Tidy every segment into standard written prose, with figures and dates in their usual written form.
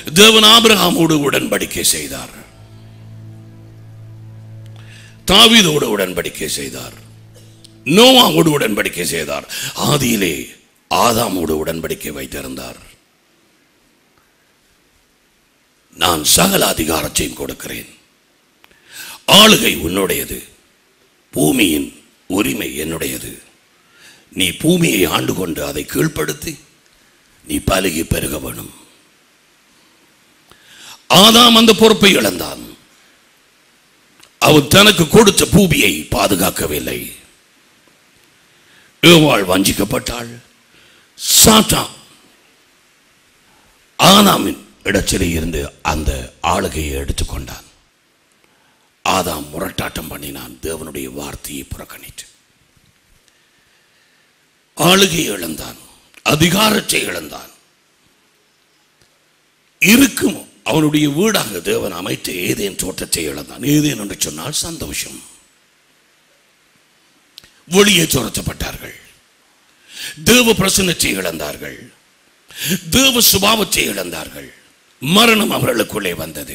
தேவன் ஆபிரகாமோடு உடன்படிக்கை செய்தார், தாவீதோடு உடன்படிக்கை செய்தார், நோவாவோடு உடன்படிக்கை செய்தார், ஆதியிலே ஆதாமோடு உடன்படிக்கை வைத்திருந்தார். நான் சகல அதிகாரத்தையும் கொடுக்கிறேன், ஆளுகை உன்னுடையது, பூமியின் உரிமை என்னுடையது. நீ பூமியை ஆண்டு கொண்டு அதை கீழ்ப்படுத்தி நீ பலுகி பெருக வேணும். ஆதாம் அந்த பொறுப்பை இழந்தான். அவன் தனக்கு கொடுத்த பூமியை பாதுகாக்கவில்லை. ஏவாள் வஞ்சிக்கப்பட்டாள். சாத்தான் ஆதாமின் இடத்திலே இருந்து அந்த ஆளுகையை எடுத்துக்கொண்டான். ஆதாம் முரட்டாட்டம் பண்ணினான், தேவனுடைய வார்த்தையை புறக்கணித்து ஆளுகையை இழந்தான், அதிகாரத்தை இழந்தான். இருக்கும் அவனுடைய வீடாக தேவன் அமைத்த ஏதேன் தோட்டத்தை இழந்தான். ஏதேன் என்று சொன்னால் சந்தோஷம். வெளியே துரத்தப்பட்டார்கள், தேவ பிரசன்னத்தை இழந்தார்கள், தேவ சுபாவத்தை இழந்தார்கள், மரணம் அவர்களுக்குள்ளே வந்தது.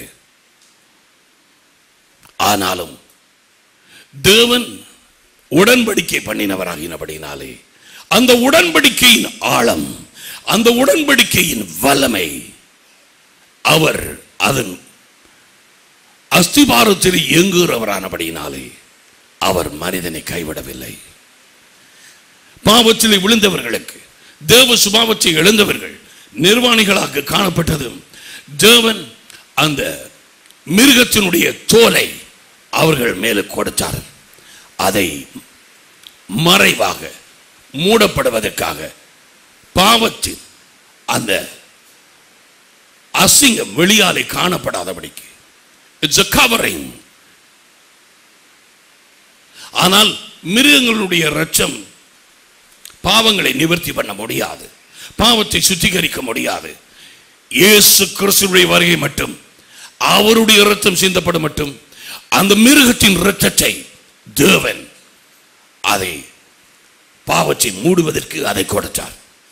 ஆனாலும் தேவன் உடன்படிக்கை பண்ணினவராகினபடினாலே அந்த உடன்படிக்கையின் ஆழம், அந்த உடன்படிக்கையின் வல்லமை, அவர் அதன் அஸ்திபாரத்தில் இயங்குகிறவரானபடினாலே அவர் மனிதனை கைவிடவில்லை. பாவத்தில் விழுந்தவர்களுக்கு, தேவ சுபாவத்தை இழந்தவர்கள் நிர்வாணிகளாக காணப்பட்டதும் தேவன் அந்த மிருகத்தினுடைய தோலை அவர்கள் மேலே கொடுத்தார். அதை மறைவாக மூடப்படுவதற்காக, பாவத்தின் அந்த அசிங்கம் வெளியாலே காணப்படாதபடிக்கு இட்ஸ் a covering. ஆனால் மிருகங்களுடைய இரத்தம் பாவங்களை நிவர்த்தி பண்ண முடியாது, பாவத்தை சுத்திகரிக்க முடியாது. இயேசு கிறிஸ்துவின் வருகை மட்டும், அவருடைய இரத்தம் சிந்தப்படும் மட்டும் அந்த மிருகத்தின் இரத்தத்தை தேவன் அதை பாவத்தை மூடுவதற்கு அதை கொடுத்தார்.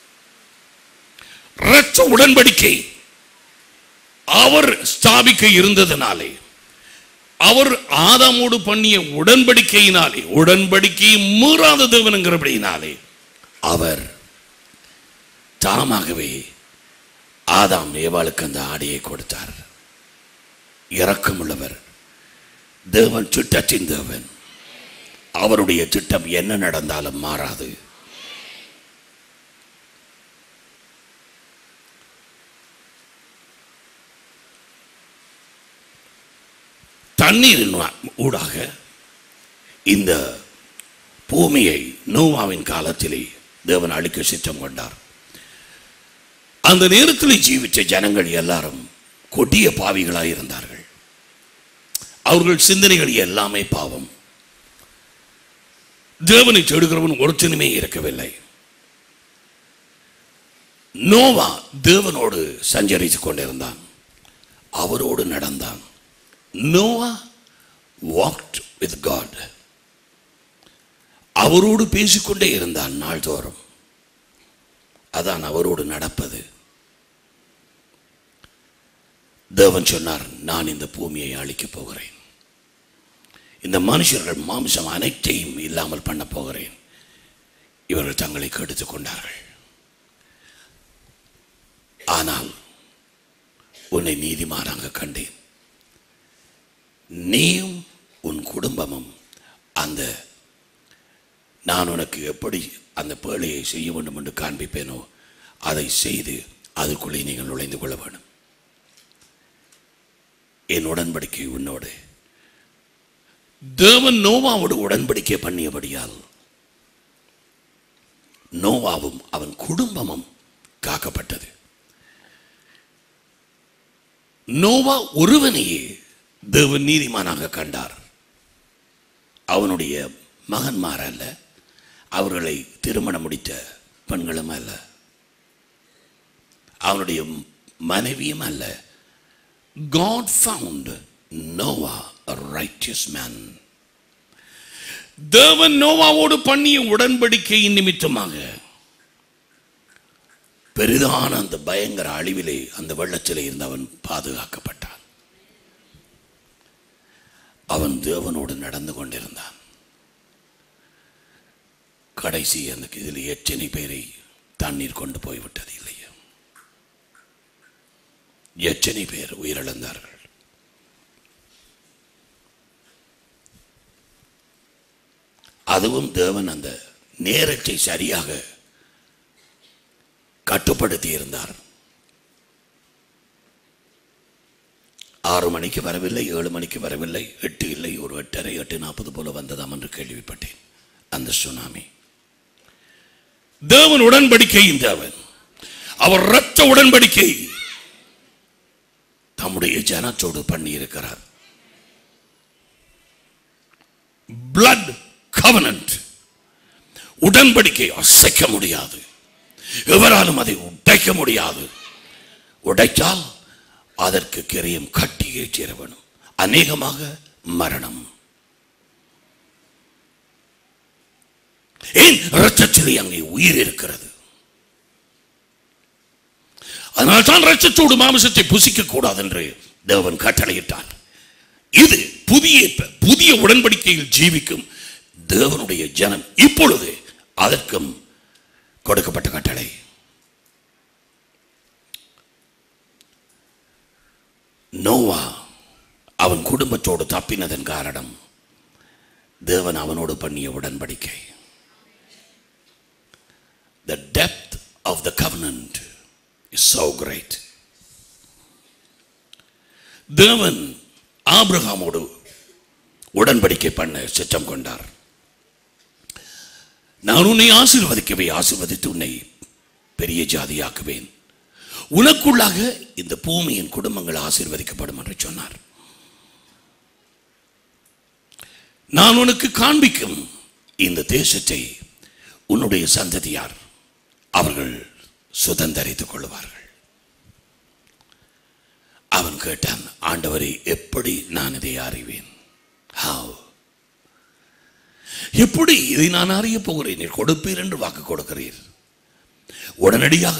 இரத்த உடன்படிக்கை அவர் ஸ்தாபிக்க இருந்ததனாலே, அவர் ஆதாமோடு பண்ணிய உடன்படிக்கையினாலே, உடன்படிக்கையை மீறாத தேவனுங்கிறபடியினாலே அவர் தாமாகவே ஆதாம் ஏவாளுக்கு அந்த ஆடையை கொடுத்தார். இரக்கமுள்ளவர் தேவன், திட்டத்தின் தேவன். அவருடைய திட்டம் என்ன நடந்தாலும் மாறாது. தண்ணீரின் ஊடாக இந்த பூமியை நோவாவின் காலத்திலே தேவன் அழிக்க சித்தம் கொண்டார். அந்த நேரத்தில் ஜீவித்த ஜனங்கள் எல்லாரும் கொடிய பாவிகளாய் இருந்தார்கள். அவர்கள் சிந்தனைகள் எல்லாமே பாவம். தேவனை தேடுகிறவன் ஒருத்தனுமே இருக்கவில்லை. நோவா தேவனோடு சஞ்சரித்துக் கொண்டிருந்தான், அவரோடு நடந்தான். Noah walked with God. அவரோடு பேசிக்கொண்டே இருந்தான் நாள்தோறும். அதான் அவரோடு நடப்பது. தேவன் சொன்னார், நான் இந்த பூமியை அழிக்கப் போகிறேன், இந்த மனுஷர்கள் மாம்சம் அனைத்தையும் இல்லாமல் பண்ண போகிறேன். இவர்கள் தங்களை கெடுத்துக் கொண்டார்கள். ஆனால் உன்னை நீதிமானாக கண்டேன், நீயும் உன் குடும்பமும் அந்த நான் உனக்கு எப்படி அந்த பேழையை செய்ய வேண்டும் என்று காண்பிப்பேனோ அதை செய்து அதற்குள்ளே நீங்கள் நுழைந்து கொள்ள வேண்டும். என் உடன்படிக்கை உன்னோடு. தேவன் நோவாவோடு உடன்படிக்கை பண்ணியபடியால் நோவாவும் அவன் குடும்பமும் காக்கப்பட்டது. நோவா ஒருவனையே தேவன் நீதிமானாக கண்டார். அவனுடைய மகன்மார் அல்ல, அவர்களை திருமணம் முடித்த பெண்களும் அல்ல, அவனுடைய மனைவியும் அல்ல. God found Noah a righteous man. தேவன் நோவாவோடு பண்ணிய உடன்படிக்கையின் நிமித்தமாக பெரிதான அந்த பயங்கர அழிவிலே அந்த வெள்ளத்திலே இருந்து அவன் பாதுகாக்கப்பட்டான். அவன் தேவனோடு நடந்து கொண்டிருந்தான். கடைசி அந்த இதில் எத்தனை பேரை தண்ணீர் கொண்டு போய்விட்டது இல்லையா? எத்தனை பேர் உயிரிழந்தார்கள்? அதுவும் தேவன் அந்த நேரத்தை சரியாக கட்டுப்படுத்தி இருந்தார். 6 மணிக்கு வரவில்லை, 7 மணிக்கு வரவில்லை, 8 இல்லை, ஒரு 8:30, 8:40 போல வந்ததாம் என்று கேள்விப்பட்டேன். அந்த சுனாமி தேவன் உடன்படிக்கையின் தேவன். அவர் இரத்த உடன்படிக்கை தம்முடைய ஜனத்தோடு பண்ணி இருக்கிறார். blood covenant, உடன்படிக்கை அசைக்க முடியாது, எவராலும் அதை உடைக்க முடியாது. உடைத்தால் அதற்கு கிரயம் கட்டியே சேர வேணும், அநேகமாக மரணம். ஏன்? இரத்தத்திலே அங்கே உயிர் இருக்கிறது. அதனால்தான் இரத்தத்தோடு மாமிசத்தை புசிக்க கூடாது என்று தேவன் கட்டளையிட்டார். இது புதிய உடன்படிக்கையில் ஜீவிக்கும் தேவனுடைய ஜனம் இப்பொழுது அதற்கும் கொடுக்கப்பட்ட கட்டளை. நோவா அவன் குடும்பத்தோடு தப்பினதன் காரணம் தேவன் அவனோடு பண்ணிய உடன்படிக்கை. The depth of the covenant is so great. தேவன் ஆபிரகாமோடு உடன்படிக்கை பண்ண சித்தம் கொண்டார். நான் உன்னை ஆசீர்வதிக்கவே, ஆசீர்வதித்து உன்னை பெரிய ஜாதியாக்குவேன், உனக்குள்ளாக இந்த பூமியின் குடும்பங்கள் ஆசீர்வதிக்கப்படும் என்று சொன்னார். நான் உனக்கு காண்பிக்கும் இந்த தேசத்தை உன்னுடைய சந்ததியார் அவர்கள் சுதந்தரித்துக் கொள்வார்கள். அவன் கேட்டான், ஆண்டவரை, எப்படி நான் இதை அறிவேன்? எப்படி இதை நான் அறிய போகிறேன்? நீர் கொடுப்பீர் என்று வாக்கு கொடுக்கிறீர். உடனடியாக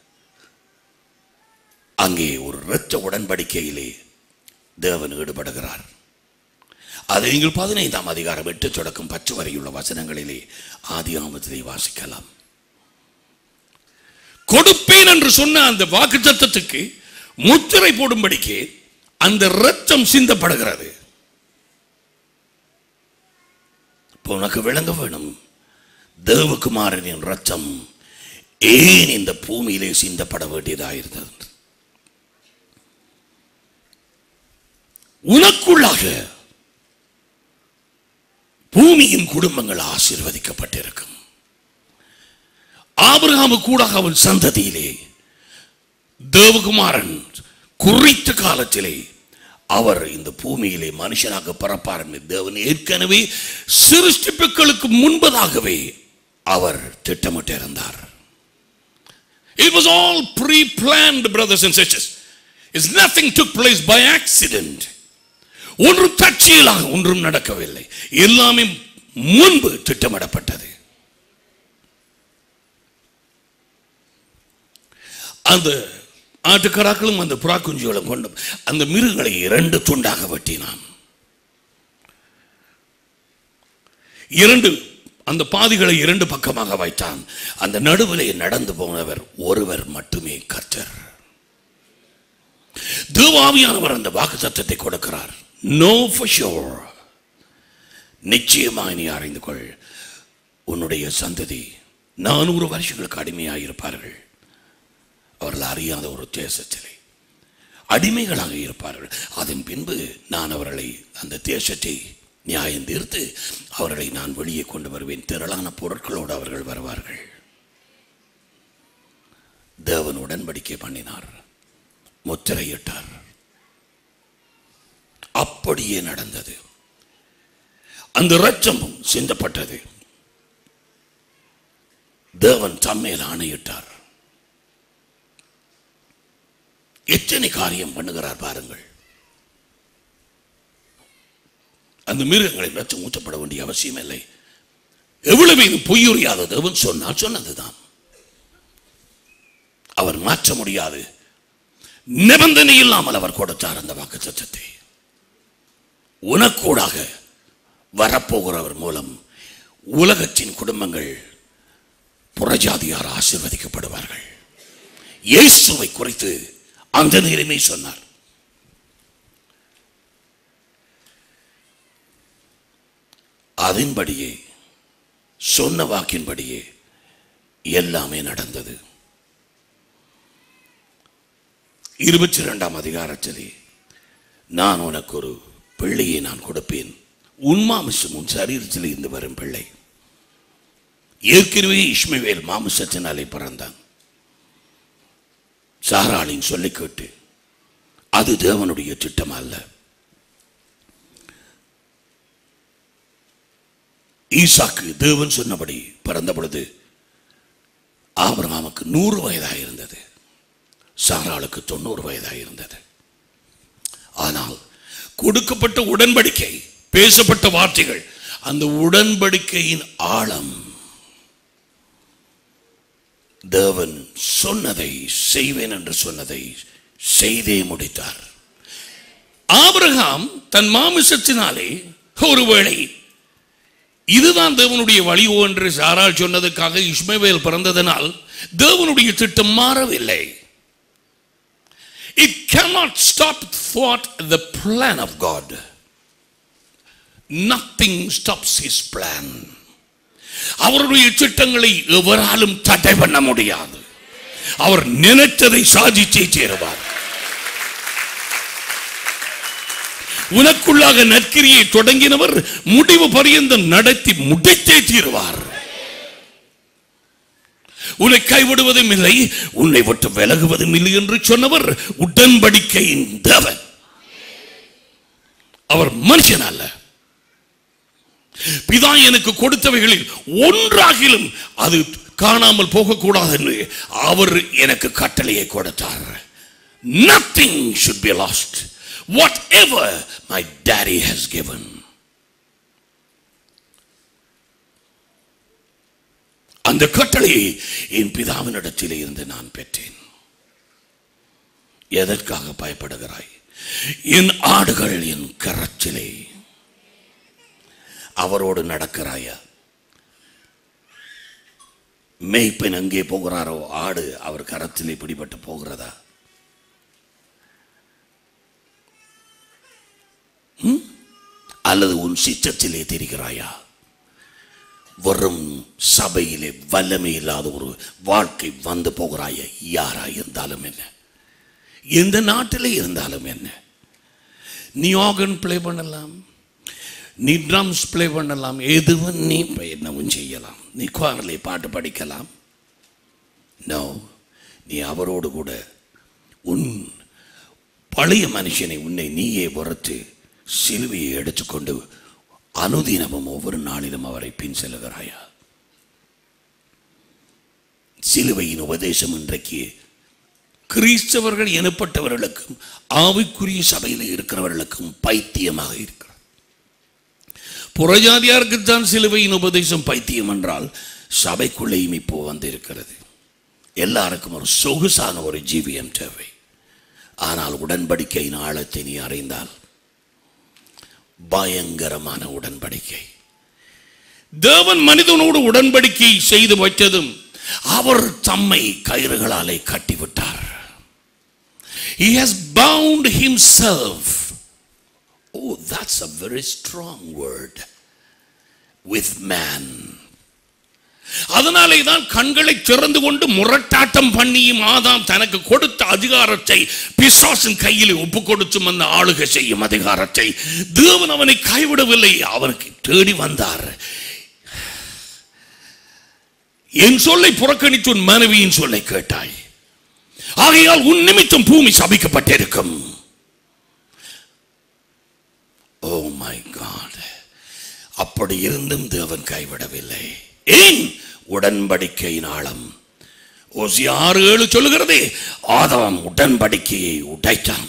அங்கே ஒரு இரத்த உடன்படிக்கையிலே தேவன் ஈடுபடுகிறார். அதை நீங்கள் 15ஆம் அதிகாரம் 8 தொடக்கம் 10 வரையுள்ள வசனங்களிலே ஆதியாகமத்திலே வாசிக்கலாம். கொடுப்பேன் என்று சொன்ன அந்த வாக்குத்தத்தத்துக்கு முத்திரை போடும்படிக்கு அந்த இரத்தம் சிந்தப்படுகிறது. உனக்கு விளங்க வேணும், தேவகுமாரனின் இரத்தம் ஏன் இந்த பூமியிலே சிந்தப்பட வேண்டியதாயிருந்தது. உனக்குள்ளாக பூமியின் குடும்பங்கள் ஆசீர்வதிக்கப்பட்டிருக்கும். ஆபிரகாமு கூட அவன் சந்ததியிலே தேவகுமாரன் குறித்த காலத்திலே அவர் இந்த பூமியிலே மனுஷனாக பிறப்பார் என்று தேவன் ஏற்கனவே சிருஷ்டிப்புகளுக்கு முன்பதாகவே அவர் திட்டமிட்டிருந்தார். It was all pre-planned, brothers and sisters. It's nothing took place by accident. ஒன்றும் தற்செயலாக ஒன்றும் நடக்கவில்லை, எல்லாமே முன்பு திட்டமிடப்பட்டது. அந்த ஆட்டுக்கடாக்களும் அந்த புறாக்குஞ்சுகளும் கொண்டு அந்த மிருகங்களை 2 துண்டாக வெட்டினான். 2 அந்த பாதிகளை 2 பக்கமாக வைத்தான். அந்த நடுவிலே நடந்து போனவர் ஒருவர் மட்டுமே, கர்த்தர். தேவாவியானவர் அந்த வாக்குத்தத்தத்தை கொடுக்கிறார். Know for sure, நிச்சயமாக நீ அறிந்து கொள், உன்னுடைய சந்ததி 400 வருஷங்களுக்கு அடிமையாயிருப்பார்கள். அவர்கள் அறியாத ஒரு தேசத்திலே அடிமைகளாக இருப்பார்கள். அதன் பின்பு நான் அவர்களை அந்த தேசத்தை நியாயம் தீர்த்து அவர்களை நான் வெளியே கொண்டு வருவேன். திரளான பொருட்களோடு அவர்கள் வருவார்கள். தேவன் உடன்படிக்கை பண்ணினார், முத்திரையிட்டார். அப்படியே நடந்தது. அந்த இரத்தமும் சிந்தப்பட்டது. தேவன் தம்மேல் ஆணையிட்டார். எத்தனை காரியம் பண்ணுகிறார் பாருங்கள். அந்த மிருகங்களை ரத்தம் ஊற்றப்பட வேண்டிய அவசியம் இல்லை. எவ்வளவு இது பொய்யுறியாத தேவன் சொன்னால் சொன்னதுதான். அவர் மாற்ற முடியாது. நிபந்தனை இல்லாமல் அவர் கொடுத்தார் அந்த வாக்குத்தத்தத்தை. உனக்கூடாக வரப்போகிறவர் மூலம் உலகத்தின் குடும்பங்கள் புறஜாதியார் ஆசீர்வதிக்கப்படுவார்கள். இயேசுவை குறித்து அந்த நேரமே சொன்னார். அதன்படியே சொன்ன வாக்கின்படியே எல்லாமே நடந்தது. 22ஆம் அதிகாரத்திலே நான் உனக்கு ஒரு பிள்ளையை நான் கொடுப்பேன், உன் மாமிசம் உன் சரீரத்தில் இருந்து வரும் பிள்ளை. ஏற்கனவே இஸ்மவேல் மாமிசத்தினாலே பிறந்தான். சாராளின் சொல்லி கேட்டு அது தேவனுடைய திட்டம் அல்ல. ஈசாக்கு தேவன் சொன்னபடி பிறந்த பொழுது ஆபிரகாமுக்கு 100 வயதாக இருந்தது, சாராளுக்கு 90 வயதாக இருந்தது. ஆனால் கொடுக்கப்பட்ட உடன்படிக்கை, பேசப்பட்ட வார்த்தைகள், அந்த உடன்படிக்கையின் ஆழம், தேவன் சொன்னதை செய்வேன் என்று சொன்னதை செய்தே முடித்தார். ஆபிரகாம் தன் மாமிசத்தினாலே ஒருவேளை இதுதான் தேவனுடைய வழியோ என்று சாராள் சொன்னதுக்காக இஸ்மவேல் பிறந்ததனால் தேவனுடைய திட்டம் மாறவில்லை. It cannot stop thwart the plan of God. Nothing stops his plan. அவருடைய திட்டங்களை எவராலும் தடை பண்ண முடியாது. அவர் நினைத்ததை சாதித்தே தீருவார். உனக்குள்ளாக நற்கிரியை தொடங்கினவர் முடிவு பரியந்தம் நடத்தி முடித்தே தீருவார். உன்னை கைவிடுவதும் இல்லை, உன்னை விட்டு விலகுவதும் இல்லை என்று சொன்னவர் உடன்படிக்கையின் தேவன். அவர் மனுஷன் அல்ல. பிதா எனக்கு கொடுத்தவைகளில் ஒன்றாகிலும் அது காணாமல் போகக்கூடாது என்று அவர் எனக்கு கட்டளையை கொடுத்தார். Nothing should be lost. Whatever my daddy has given. அந்த கட்டளையை என் பிதாவினிடத்திலே இருந்து நான் பெற்றேன். எதற்காக பயப்படுகிறாய்? என் ஆடுகள் என் கரத்திலே. அவரோடு நடக்கிறாயா? மேய்ப்பன் எங்கே போகிறாரோ ஆடு அவர் கரத்திலே பிடிபட்டு போகிறதா? அல்லது உன் சித்தத்திலே தெரிகிறாயா? வரும் சபையிலே வல்லமை இல்லாத ஒரு வாழ்க்கை வந்து போகிறாய. யாரா இருந்தாலும் என்ன, எந்த நாட்டிலே இருந்தாலும் என்ன, நீ ஆர்கன் பிளே பண்ணலாம், நீ ட்ரம்ஸ் பிளே பண்ணலாம், எதுவும் நீ என்னவும் செய்யலாம், நீ குவாரிலே பாட்டு படிக்கலாம். நோ, நீ அவரோடு கூட உன் பழைய மனுஷனை உன்னை நீயே பொறுத்து சிலுவையை எடுத்துக்கொண்டு அனுதினமும் ஒவ்வொரு நாளிலும் அவரை பின் செல்கிறாயா? சிலுவையின் உபதேசம் இன்றைக்கு கிறிஸ்தவர்கள் எனப்பட்டவர்களுக்கும் ஆவிக்குரிய சபையில் இருக்கிறவர்களுக்கும் பைத்தியமாக இருக்கிறது. புறஜாதியாருக்குத்தான் சிலுவையின் உபதேசம் பைத்தியம் என்றால் சபைக்குள்ளேயும் இப்போ வந்து இருக்கிறது. எல்லாருக்கும் ஒரு சொகுசான ஒரு ஜீவியம் தேவை. ஆனால் உடன்படிக்கையின் ஆழத்தை நீ அறிந்தால் பயங்கரமான உடன்படிக்கை. தேவன் மனிதனோடு உடன்படிக்கை செய்து வைத்ததும் அவர் தம்மை கயிறுகளாலே கட்டிவிட்டார். He has bound himself. Oh, that's a very strong word. With man. அதனாலே தான் கண்களை திறந்து கொண்டு முரட்டாட்டம் பண்ணியும் ஆதாம் தனக்கு கொடுத்த அதிகாரத்தை பிசாசின் கையில் ஒப்பு கொடுத்தும் அந்த ஆளுகை செய்யும் அதிகாரத்தை தேவன் அவனை கைவிடவில்லை. அவனுக்கு தேடி வந்தார். என் சொல்லை புறக்கணித்து உன் மனைவியின் சொல்லை கேட்டாய், ஆகையால் உன் நிமித்தம் பூமி சபிக்கப்பட்டிருக்கும். ஓ மை காட், அப்படி இருந்தும் தேவன் கைவிடவில்லை. ஏன்? உடன்படிக்கையின் ஆழம். ஓசியா 6:7 சொல்லுகிறது, ஆதாம் உடன்படிக்கையை உடைத்தான்.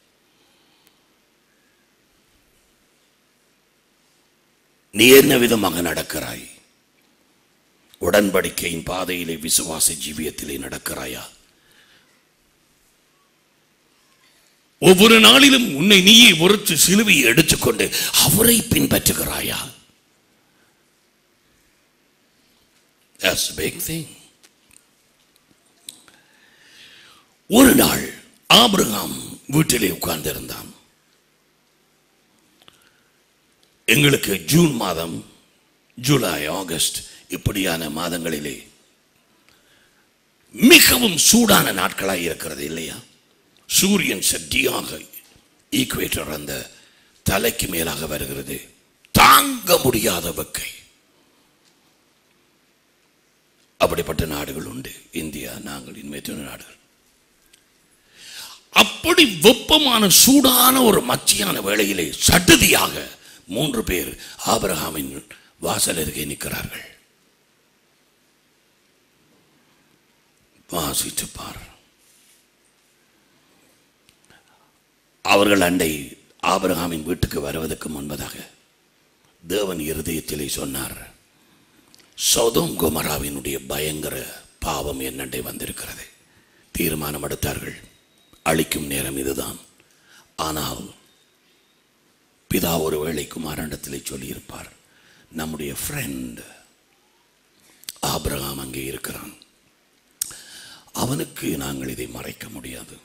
நீ என்ன விதமாக நடக்கிறாய்? உடன்படிக்கையின் பாதையிலே விசுவாச ஜீவியத்திலே நடக்கிறாயா? ஒவ்வொரு நாளிலும் உன்னை நீயே ஒருத்து சிலுவையை எடுத்துக்கொண்டு அவரை பின்பற்றுகிறாயா? That's a big thing. ஒரு நாள் ஆபிரகாம் வீட்டிலே உட்கார்ந்திருந்தான். எங்களுக்கு ஜூன் மாதம், ஜூலை, ஆகஸ்ட் இப்படியான மாதங்களிலே மிகவும் சூடான நாட்களாக இருக்கிறது இல்லையா? சூரியன் சட்டியாக ஈக்குவேட்டர் அந்த தலைக்கு மேலாக வருகிறது. தாங்க முடியாத வெக்கை. அப்படிப்பட்ட நாடுகள் உண்டு. இந்தியா, நாங்கள் இன்மையான நாடுகள். அப்படி வெப்பமான சூடான ஒரு மத்தியான வேளையிலே சடுதியாக 3 பேர் ஆபிரகாமின் வாசல் அருகே நிற்கிறார்கள். வாசித்து பார். அவர்கள் அண்டை ஆபிரகாமின் வீட்டுக்கு வருவதற்கு முன்பதாக தேவன் இருதயத்திலே சொன்னார், சோதோம் கொமோராவினுடைய பயங்கர பாவம் என்னண்டை வந்திருக்கிறது. தீர்மானம் எடுத்தார்கள், அழிக்கும் நேரம் இதுதான். ஆனால் பிதா ஒருவேளை குமாரனிடத்திலே சொல்லியிருப்பார், நம்முடைய ஃப்ரெண்ட் ஆபிரகாம் அங்கே இருக்கிறான், அவனுக்கு நாங்கள் இதை மறைக்க முடியாது.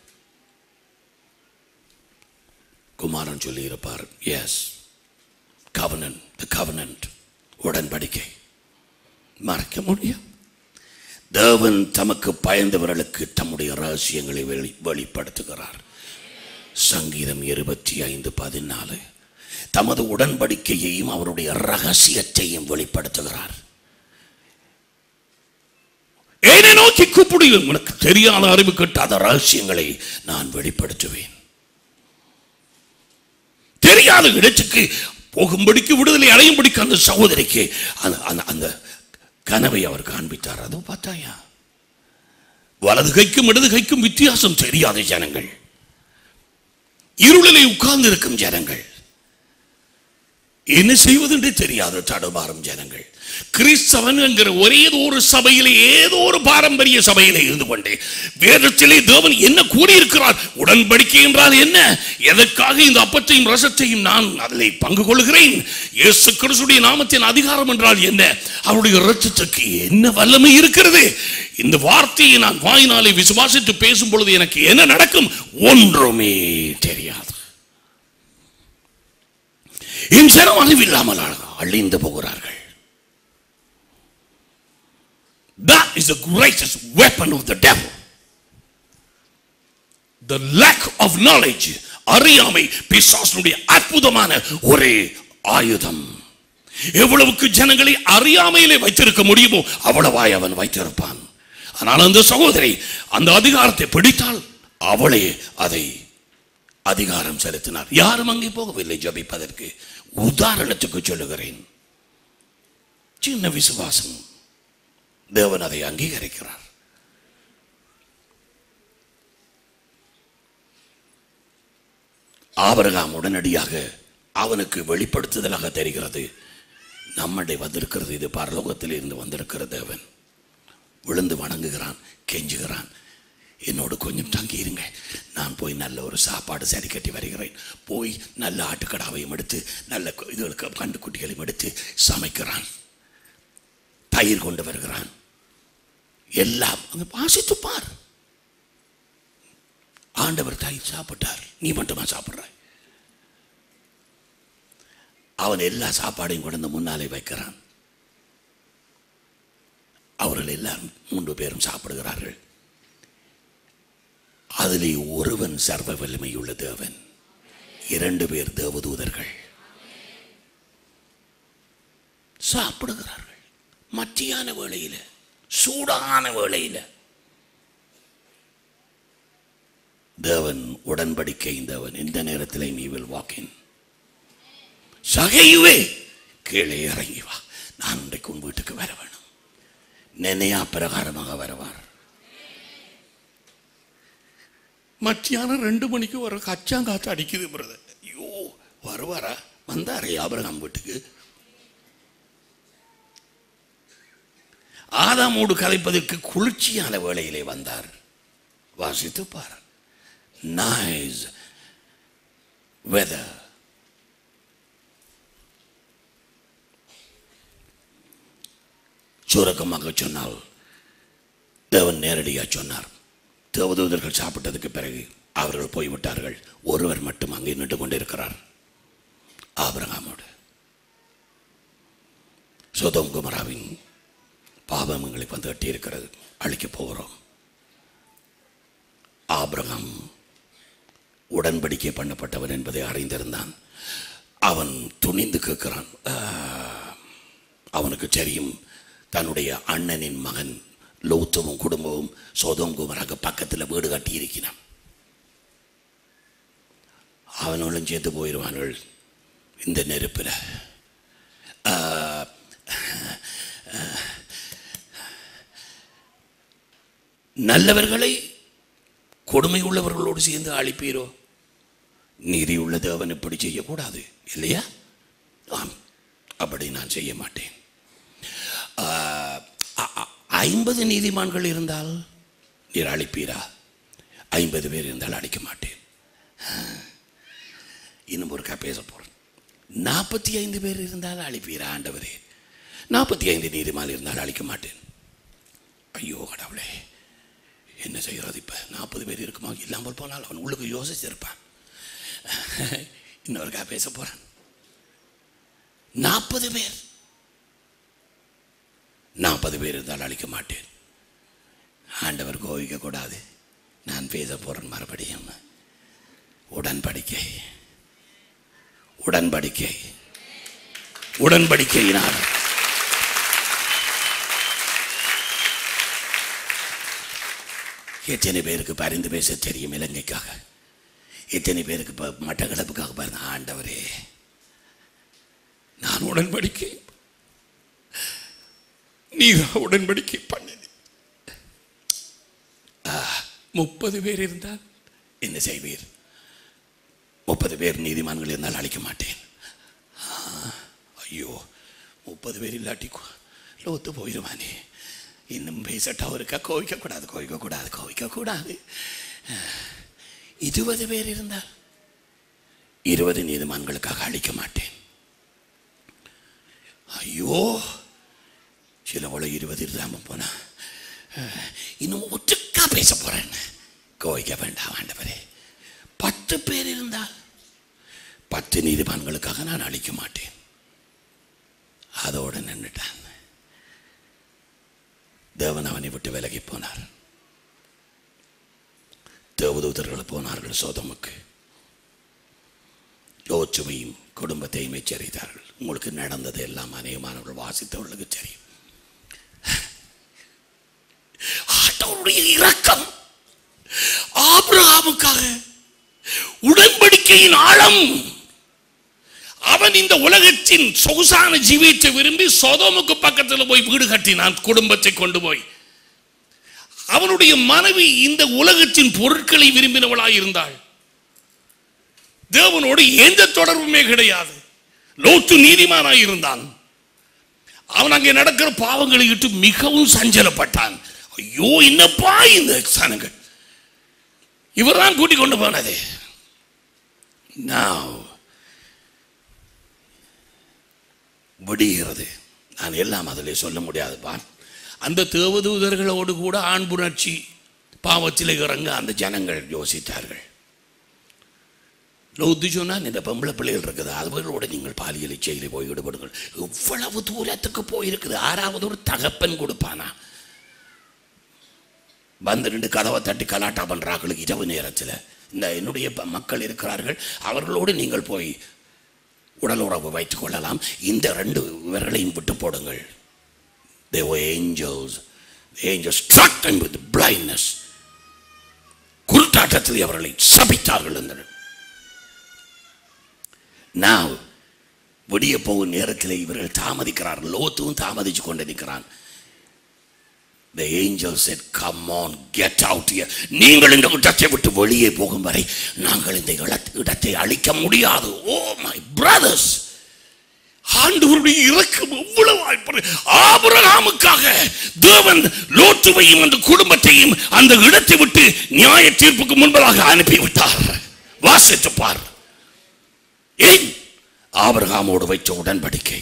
குமாரன் சொல்லியிருப்பார், எஸ், கவனன்ட், தி கவனன்ட், உடன்படிக்கை மறைக்க முடியும். தேவன் தமக்கு பயந்தவர்களுக்கு தம்முடைய ரகசியங்களை வெளிப்படுத்துகிறார். சங்கீதம் 25:14 தமது உடன்படிக்கையையும் அவருடைய ரகசியத்தையும் வெளிப்படுத்துகிறார். என்னை நோக்கி கூப்பிடுவேன், உனக்கு தெரியாத அறிவு கட்டாத ரகசியங்களை நான் வெளிப்படுத்துவேன். தெரியாத இடத்துக்கு போகும்படிக்கு, விடுதலை அடையும்படிக்கு அந்த சகோதரிக்கு அந்த கனவை அவர் காண்பித்தார். அதோ பார்த்தாயா, வலது கைக்கும் இடது கைக்கும் வித்தியாசம் தெரியாத ஜனங்கள், இருளிலே உட்கார்ந்து இருக்கும் ஜனங்கள், என்ன செய்வதென்றே தெரியாத தடுமாறும் ஜனங்கள். கிறிஸ்தவன் என்கிற ஒரே ஒரு சபையிலே, ஏதோ ஒரு பாரம்பரிய சபையிலே இருந்து கொண்டே வேதத்திலே தேவன் என்ன கூறியிருக்கிறார், உடன்படிக்கை என்றால் என்ன, எதற்காக இந்த அப்பத்தையும் ரசத்தையும் நான் அதில் பங்கு கொள்கிறேன், இயேசு கிறிஸ்துவின் நாமத்தின் அதிகாரம் என்றால் என்ன, அவருடைய இரத்தத்துக்கு என்ன வல்லமை இருக்கிறது, இந்த வார்த்தையை நான் வாயினாலே விசுவாசித்து பேசும் பொழுது எனக்கு என்ன நடக்கும், ஒன்றுமே தெரியாது. என் ஜனம் அறிவில்லாமல் அழிந்து போகிறார்கள். That is the greatest weapon of the devil. The lack of knowledge, அறியாமை பிசாசுடைய அற்புதமான ஒரே ஆயுதம். எவ்வளவுக்கு ஜனங்களை அறியாமையிலே வைத்திருக்க முடியுமோ அவ்வளவாய் அவன் வைத்திருப்பான். ஆனால் அந்த சகோதரி அந்த அதிகாரத்தை பிடித்தால் அவளே அதை அதிகாரம் செலுத்தினார். யாரும் அங்கே போகவில்லை ஜபிப்பதற்கு. உதாரணத்துக்கு சொல்லுகிறேன், சின்ன விசுவாசம், தேவன் அதை அங்கீகரிக்கிறார். ஆபிரகாம் உடனடியாக அவனுக்கு வெளிப்படுத்துதலாக தெரிகிறது, நம்மளை வந்திருக்கிறது, இது பரலோகத்தில் இருந்து வந்திருக்கிற தேவன். விழுந்து வணங்குகிறான், கெஞ்சுகிறான், என்னோடு கொஞ்சம் தங்கியிருங்க, நான் போய் நல்ல ஒரு சாப்பாடு சரி கட்டி வருகிறேன். போய் நல்ல ஆட்டுக்கடாவையும் எடுத்து நல்ல இதுகளுக்கு கண்டுக்குட்டிகளையும் எடுத்து சமைக்கிறான், தயிர் கொண்டு வருகிறான். எல்லாம் அங்கே வாசித்து பார். ஆண்டவர் தயிர் சாப்பிட்டார், நீ மட்டுமா சாப்பிட்ற? அவன் எல்லா சாப்பாடையும் கொண்டு முன்னாலே வைக்கிறான். அவர்கள் எல்லாரும் 3 பேரும் சாப்பிடுகிறார்கள். அதிலே ஒருவன் சர்வ வல்லமையுள்ள தேவன், 2 பேர் தேவதூதர்கள் சாப்பிடுகிறார்கள். மத்தியான வேளையில, சூடான வேளையில தேவன் உடன்படிக்கை தேவன். இந்த நேரத்தில் நீ வில் வாக் இன். சகையுவே, கீழே இறங்கி வா, நான் இன்றைக்கு உன் வீட்டுக்கு வர வேணும். நினையா பிரகாரமாக வருவார். மத்தியானம் 2 மணிக்கு வர கச்சாங்காத்து அடிக்குது பிரதர். ஐயோ, வருவாரா? வந்தாரே ஆபிரகாம் வீட்டுக்கு. ஆதாமோடு கதைப்பதற்கு குளிர்ச்சியான வேளையிலே வந்தார். வாசித்து பார். Nice weather. சுருக்கமாக சொன்னால் தேவன் நேரடியாக சொன்னார். தேவதூதர்கள் சாப்பிட்டதுக்கு பிறகு அவர்கள் போய்விட்டார்கள். ஒருவர் மட்டும் அங்கே நின்று கொண்டிருக்கிறார், ஆபிரகாமோடு. சோதோம் கொமோராவின் பாவம் எங்களுக்கு வந்து கட்டி இருக்கிறது, அழிக்க போகிறோம். ஆபிரகாம் உடன்படிக்கை பண்ணப்பட்டவன் என்பதை அறிந்திருந்தான். அவன் துணிந்து கேட்கிறான். அவனுக்கு தெரியும் தன்னுடைய அண்ணனின் மகன் லோத்துவும் குடும்பமும் சோதோம் கொமோராவுக்கு பக்கத்தில் வீடு கட்டி இருக்கிறான். அவனும் சேர்த்து போயிடுவார்கள் இந்த நெருப்பில். நல்லவர்களை கொடுமை உள்ளவர்களோடு சேர்ந்து அழிப்பீரோ? நீதி உள்ள தேவன் இப்படி செய்யக்கூடாது இல்லையா? ஆம், அப்படி நான் செய்ய மாட்டேன். 50 நீதிமான்கள் இருந்தால் நீர் அழிப்பீரா? 50 பேர் இருந்தால் அழிக்க மாட்டேன். இன்னும் ஒருக்கா பேச போறேன். 45 பேர் இருந்தால் அழிப்பீரா ஆண்டவரே? 45 நீதிமான் இருந்தால் அழிக்க மாட்டேன். ஐயோ கடவுளே, என்ன செய்கிறது? இப்போ 40 பேர் இருக்குமா? இல்லாமல் போனால் அவன் உள்ளுக்கு யோசிச்சிருப்பான். இன்னொருக்கா பேச போறான். 40 பேர் இருந்தால் அழிக்க மாட்டேன். ஆண்டவர் கோவிக்க கூடாது. நான் பேச போறேன் மறுபடியும். உடன்படிக்கையினால் எத்தனை பேருக்கு பரிந்து பேச தெரியும் இலங்கைக்காக? எத்தனை பேருக்கு மட்டக்களப்புக்காக பாருங்க. ஆண்டவரே, நான் உடன்படிக்கை, நீதான் உடன்படிக்கை பண்ணி. 30 பேர் இருந்தால் என்ன செய்வீர்? 30 பேர் நீதிமான்கள் இருந்தால் அழிக்க மாட்டேன். ஐயோ, 30 பேர் இல்லாட்டி லோத்து போயிடுவானே. இன்னும் பேசட்டா இருக்கா? கோவிக்கக்கூடாது. 20 பேர் இருந்தால் 20 நீதிமான்களுக்காக அழிக்க மாட்டேன். ஐயோ, சில போல 20 இல்லாம போனா இன்னும் ஒற்றுக்கா பேச போறேன். கோவிக்க வேண்டாம் ஆண்டவரே. 10 பேர் இருந்தால் 10 நீதிமான்களுக்காக நான் அழிக்க மாட்டேன். அதோடு நின்றுட்டான். தேவன் அவனை விட்டு விலகி போனார். தேவதூதர்கள் போனார்கள் சோதோமுக்கு. லோத்துவையும் குடும்பத்தையும் எச்சரித்தார்கள். உங்களுக்கு நடந்தது எல்லாம் அநேகமானவர்கள் வாசித்தவர்களுக்கு தெரியும். ஆண்டவருடைய இரக்கம் ஆபிரகாமுக்காக உடன்படிக்கையின் ஆழம். அவன் இந்த உலகத்தின் சொகுசான ஜீவியத்தை விரும்பி சோதோமுக்கு பக்கத்தில் போய் வீடு கட்டினான், குடும்பத்தை கொண்டு போய். அவனுடைய மனைவி இந்த உலகத்தின் பொருட்களை விரும்பினவளாய் இருந்தாள். தேவனோடு எந்த தொடர்புமே கிடையாது. லோத்து நீதிமானாய் இருந்தான். அவன் அங்கே நடக்கிற பாவங்களை இட்டு மிகவும் சஞ்சலப்பட்டான். ஐயோ, என்னப்பா இந்த சனங்கள், இவர்தான் கூட்டிக் கொண்டு போனது. விடுகிறது. நான் எல்லாம் அதில் சொல்ல முடியாதுப்பா. அந்த தேவதூதர்களோடு கூட ஆண்புணர்ச்சி பாவத்தில் இறங்க அந்த ஜனங்கள் யோசித்தார்கள். லோத்து சொன்னால் இந்த பொம்பளை பிள்ளைகள் இருக்குது, அவர்களோட நீங்கள் பாலியல் இச்சையில் போய் ஈடுபடுங்கள். இவ்வளவு தூரத்துக்கு போயிருக்குது. 6வது ஒரு தகப்பன் கொடுப்பானா? வந்து 2 கதவை தட்டி கலாட்டா பண்றாங்களுக்கு இரவு நேரத்தில் இந்த என்னுடைய மக்கள் இருக்கிறார்கள், அவர்களோடு நீங்கள் போய் உடல் உறவு வைத்துக் கொள்ளலாம். இந்த 2 விரலையும் விட்டு போடுங்கள். They were angels. The angels struck them with blindness. குருட்டாட்டத்தில் அவர்களை சபித்தார்கள். Now விடிய போகும் நேரத்தில் இவர்கள் தாமதிக்கிறார்கள். லோத்துவும் தாமதிச்சு கொண்டு நிற்கிறான். The angel said, come on, get out here. நீங்கள் இந்த இடத்தை விட்டு வெளியே போகும் வரை நாங்கள் இந்த இடத்தை அழிக்க முடியாது. Oh my brothers, ஆண்டவருடைய இரக்கம் எவ்வளவு வாய்ப்பு. ஆபிரகாமுக்காக தேவன் லோத்துவையும் அந்த குடும்பத்தையும் அந்த இடத்தை விட்டு நியாய தீர்ப்புக்கு முன்பதாக அனுப்பிவிட்டார். வாசித்து பார். ஏன்? ஆபிரகாமோடு வைத்த உடன்படிக்கை.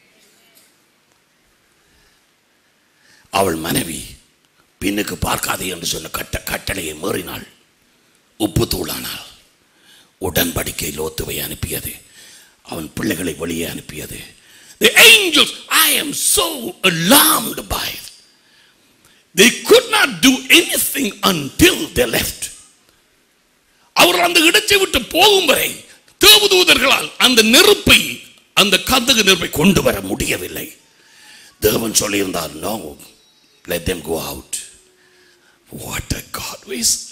அவள் மனைவி பின்னுக்கு பார்க்காதே என்று சொன்ன கட்டளையை மீறினாள், உப்பு தூளானாள். உடன்படிக்கை லோத்துவை அனுப்பியது, அவன் பிள்ளைகளை வெளியே அனுப்பியது. The angels, I am so alarmed by it. They could not do anything until they left. அவர்கள் அந்த இடத்தை விட்டு போகும் வரை தேவதூதர்களால் அந்த நெருப்பை, அந்த கந்தக நெருப்பை கொண்டு வர முடியவில்லை. தேவன் சொல்லியிருந்தார், no, let them go out. What a God we serve.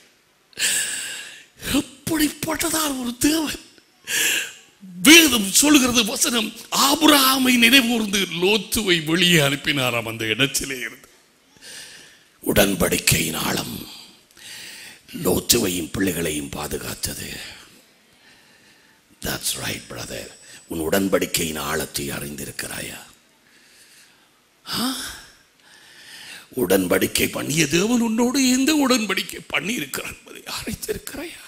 எப்படிப்பட்டதால் ஒரு தேவன்! வேதம் சொல்கிறது, வசனம், ஆபிரகாமை நினைவூர்ந்து லோத்துவை வெளியே அனுப்பினாராம் அந்த இடத்திலே இருந்து. உடன்படிக்கையின் ஆழம் லோத்துவையும் பிள்ளைகளையும் பாதுகாத்தது. That's right, brother. உன் உடன்படிக்கையின் ஆழத்தை அறிந்திருக்கிறாயா? உடன்படிக்கை பண்ணிய தேவன் உன்னோடு எந்த உடன்படிக்கை பண்ணி இருக்கிறார் என்பதை அறிந்திருக்கிறாயா?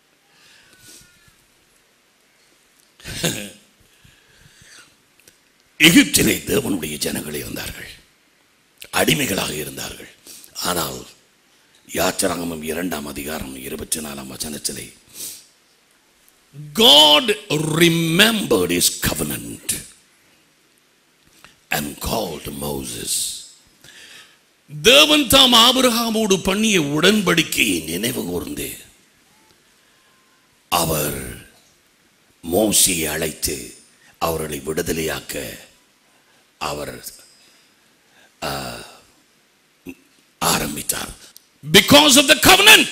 எகிப்திலே தேவனுடைய ஜனங்கள் இருந்தார்கள், அடிமைகளாக இருந்தார்கள். ஆனால் யாத்திராகமம் 2ஆம் அதிகாரம் 24ஆம் வசனத்திலே God remembered his covenant and called Moses. தேவன் தாம் ஆபிரகாமோடு பண்ணிய உடன்படிக்கையை நினைவு கூர்ந்து அவர் மோசேயை அழைத்து அவர்களை விடுதலையாக்க அவர் ஆரம்பித்தார். Because of the covenant.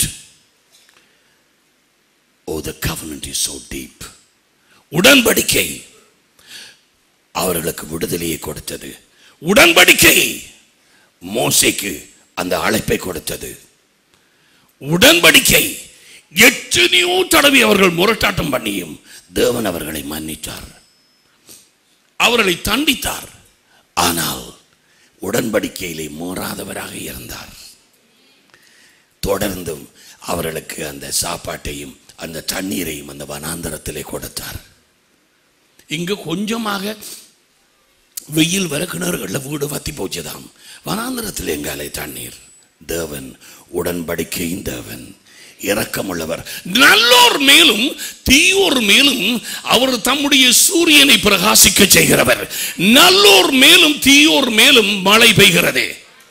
Oh, the covenant is so deep. உடன்படிக்கை அவர்களுக்கு விடுதலையை கொடுத்தது. உடன்படிக்கை மோசேக்கு அந்த அழைப்பை கொடுத்தது. உடன்படிக்கை எத்தனையோ தடவை அவர்கள் முரட்டாட்டம் பண்ணியும் தேவன் அவர்களை மன்னித்தார், அவர்களை தண்டித்தார். ஆனால் உடன்படிக்கையிலே மீறாதவராக இருந்தார். தொடர்ந்தும் அவர்களுக்கு அந்த சாப்பாட்டையும் அந்த தண்ணீரையும் அந்த வனாந்தரத்திலே கொடுத்தார். இங்கு கொஞ்சமாக வெயில் வர கிணறுகளில் வீடு வத்தி போச்சுதாம், வனாந்தரத்தில் எங்காலே தண்ணீர். தேவன் உடன்படிக்கையின் தேவன், இரக்கமுள்ளவர், நல்லோர் மேலும் தீயோர் மேலும் அவர் தம்முடைய சூரியனை பிரகாசிக்க செய்கிறவர். நல்லோர் மேலும் தீயோர் மேலும் மழை பெய்கிறது.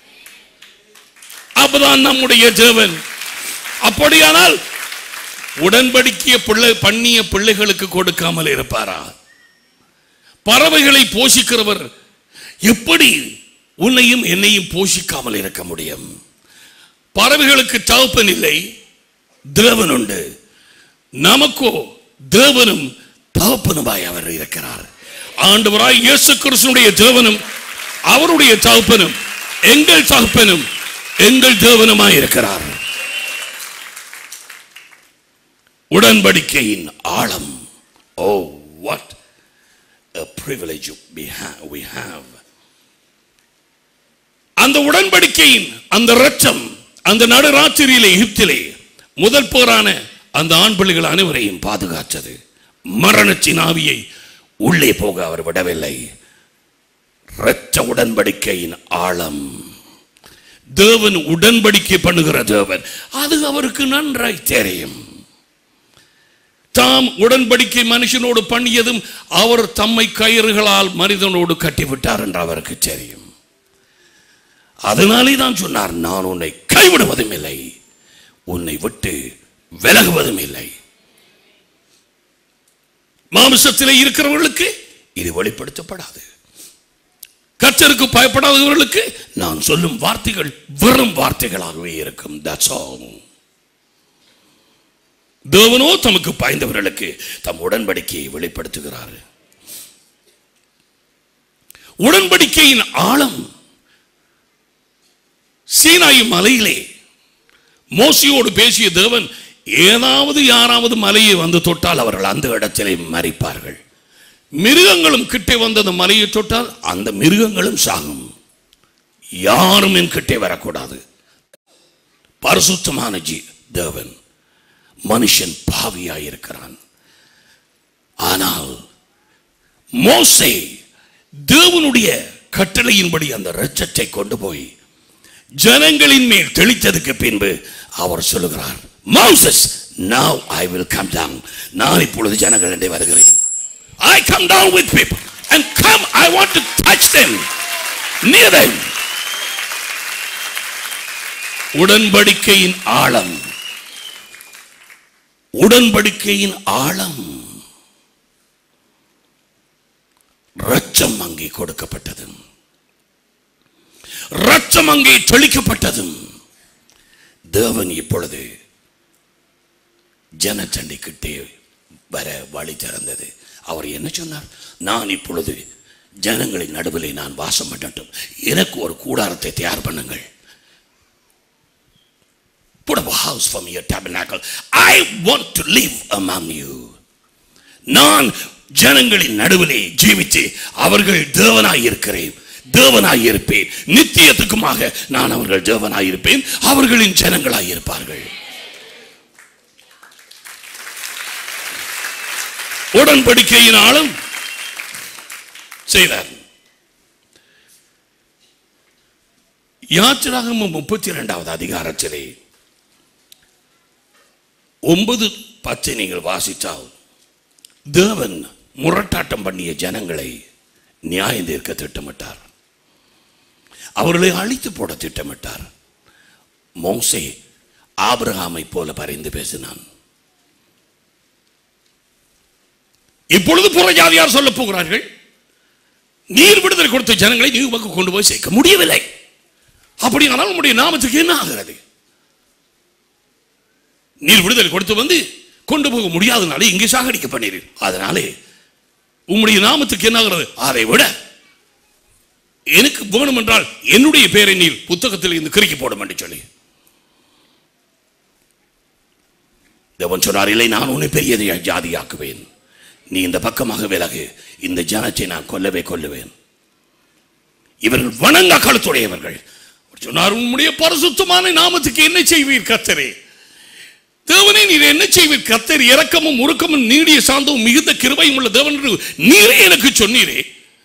அப்பதான் நம்முடைய தேவன். அப்படியானால் உடன்படிக்கைய பண்ணிய பிள்ளைகளுக்கு கொடுக்காமல் இருப்பாரா? பறவைகளை போஷிக்கிறவர் எப்படி உன்னையும் என்னையும் போஷிக்காமல் இருக்க முடியும்? பறவைகளுக்கு தகப்பன் இல்லை, தேவன் உண்டு. நமக்கோ தேவனும் தகப்பனுமாய் அவர் இருக்கிறார். ஆண்டவராய் இயேசு கிறிஸ்துவினுடைய தேவனும் அவருடைய தகப்பனும் எங்கள் தகப்பனும் எங்கள் தேவனுமாய் இருக்கிறார். உடன்படிக்கையின் ஆழம். Oh, what a privilege we have. அந்த உடன்படிக்கையின் அந்த இரத்தம் அந்த நடுராத்திரியிலே எகிப்திலே முதல் போரான அந்த ஆண் பிள்ளைகள் அனைவரையும் பாதுகாத்தது. மரணத்தின் ஆவியை உள்ளே போக அவர் விடவில்லை. இரத்த உடன்படிக்கையின் ஆழம். தேவன் உடன்படிக்கை பண்ணுகிற தேவன், அது அவருக்கு நன்றாய் தெரியும். தாம் உடன்படிக்கை மனுஷனோடு பண்ணியதும் அவர் தம்மை கயிறுகளால் மனிதனோடு கட்டிவிட்டார் என்று அவருக்கு தெரியும். அதனாலே தான் சொன்னார், நான் உன்னை கைவிடுவதும் இல்லை, உன்னை விட்டு விலகுவதும் இல்லை. மாமிசத்திலே இருக்கிறவர்களுக்கு இது வெளிப்படுத்தப்படாது. கர்த்தருக்கு பயப்படாதவர்களுக்கு நான் சொல்லும் வார்த்தைகள் வெறும் வார்த்தைகளாகவே இருக்கும். That's all. தேவனோ தமக்கு பயந்தவர்களுக்கு தம் உடன்படிக்கையை வெளிப்படுத்துகிறார். உடன்படிக்கையின் ஆழம். சீனாய் மலையிலே மோசேயோடு பேசிய தேவன், ஏதாவது யாராவது மலையை வந்து தொட்டால் அவர்கள் அந்த இடத்திலே மரிப்பார்கள். மிருகங்களும் கிட்டே வந்து அந்த மலையை தொட்டால் அந்த மிருகங்களும் சாகும். யாரும் என் கிட்டே வரக்கூடாது. பரிசுத்தமான தேவன், மனுஷன் பாவியாயிருக்கிறான். ஆனால் மோசே தேவனுடைய கட்டளையின்படி அந்த இரட்சத்தை கொண்டு போய் ஜனங்களின் மேல் தெளித்ததுக்கு பின்பு அவர் சொல்லுகிறார், Moses, now I will come down. நான் இப்பொழுது ஜனங்களிடையே வருகிறேன். I come down with people and come, I want to touch them, near them. உடன்படிக்கையின் ஆழம், உடன்படிக்கையின் ஆழம். இரட்சம் அங்கே கொடுக்கப்பட்டதும், இரட்சம் அங்கே தெளிக்கப்பட்டதும், தேவன் இப்பொழுது ஜனச்சண்டைக்கிட்டே வர வழி திறந்தது. அவர் என்ன சொன்னார்? நான் இப்பொழுது ஜனங்களின் நடுவிலே நான் வாசம் பண்ணட்டும், எனக்கு ஒரு கூடாரத்தை தயார் பண்ணுங்கள். Put up a house for me, a tabernacle. I want to live among you. நான் ஜனங்களின் நடுவிலே ஜீவித்து அவர்கள் தேவனாய் இருக்கிறேன், தேவனாய் இருப்பேன். நித்தியத்துக்குமாக நான் அவர்கள் தேவனாய் இருப்பேன், அவர்களின் ஜனங்களாய் இருப்பார்கள். உடன்படிக்கையின் ஆழம் செய்தார். யாத்திராகமம் 32வது அதிகாரத்திலே 9:10 நீங்கள் வாசித்தால், தேவன் முரட்டாட்டம் பண்ணிய ஜனங்களை நியாயம் தீர்க்க திட்டமிட்டார், அவர்களை அழித்து போட திட்டமிட்டார். மோசே ஆபிரகாமை போல பரிந்து பேசினான். இப்பொழுது புறஜாதியார் சொல்ல போகிறார்கள், நீர் விடுதலை கொடுத்த ஜனங்களை நீ உமக்கு கொண்டு போய் சேர்க்க முடியவில்லை, அப்படியானால் உம்முடைய நாமத்துக்கு என்ன ஆகிறது? நீர் விடுதலை கொடுத்து வந்து கொண்டு போக முடியாதனாலே இங்கே சாகடிக்க பண்ணீர்கள், அதனாலே உம்முடைய நாமத்துக்கு என்ன ஆகிறது? அதை விட எனக்கு வேணும் என்றால் என்னுடைய பெயரை நீர் புத்தகத்தில் இருந்து கிறுக்கி போடும் என்று சொல்லி தேவன் சொன்னார், இல்லை, நான் உன்னை பெரிய ஜாதியாக்குவேன், நீ இந்த பக்கமாக விலகு, இந்த ஜனத்தை நான் கொல்லுவேன். இவர்கள் வணங்கா கழுத்துடையவர்கள். சொன்னார், உம்முடைய பரிசுத்தமான நாமத்துக்கு என்ன செய்வீர் கர்த்தரே? தேவனே, நீர் என்ன செய்வீர்? கர்த்தர் இரக்கமும் உருக்கமும் நீடிய சாந்தமும் மிகுந்த கிருபையும் உள்ள தேவன் என்று நீரே எனக்கு சொன்னீரே,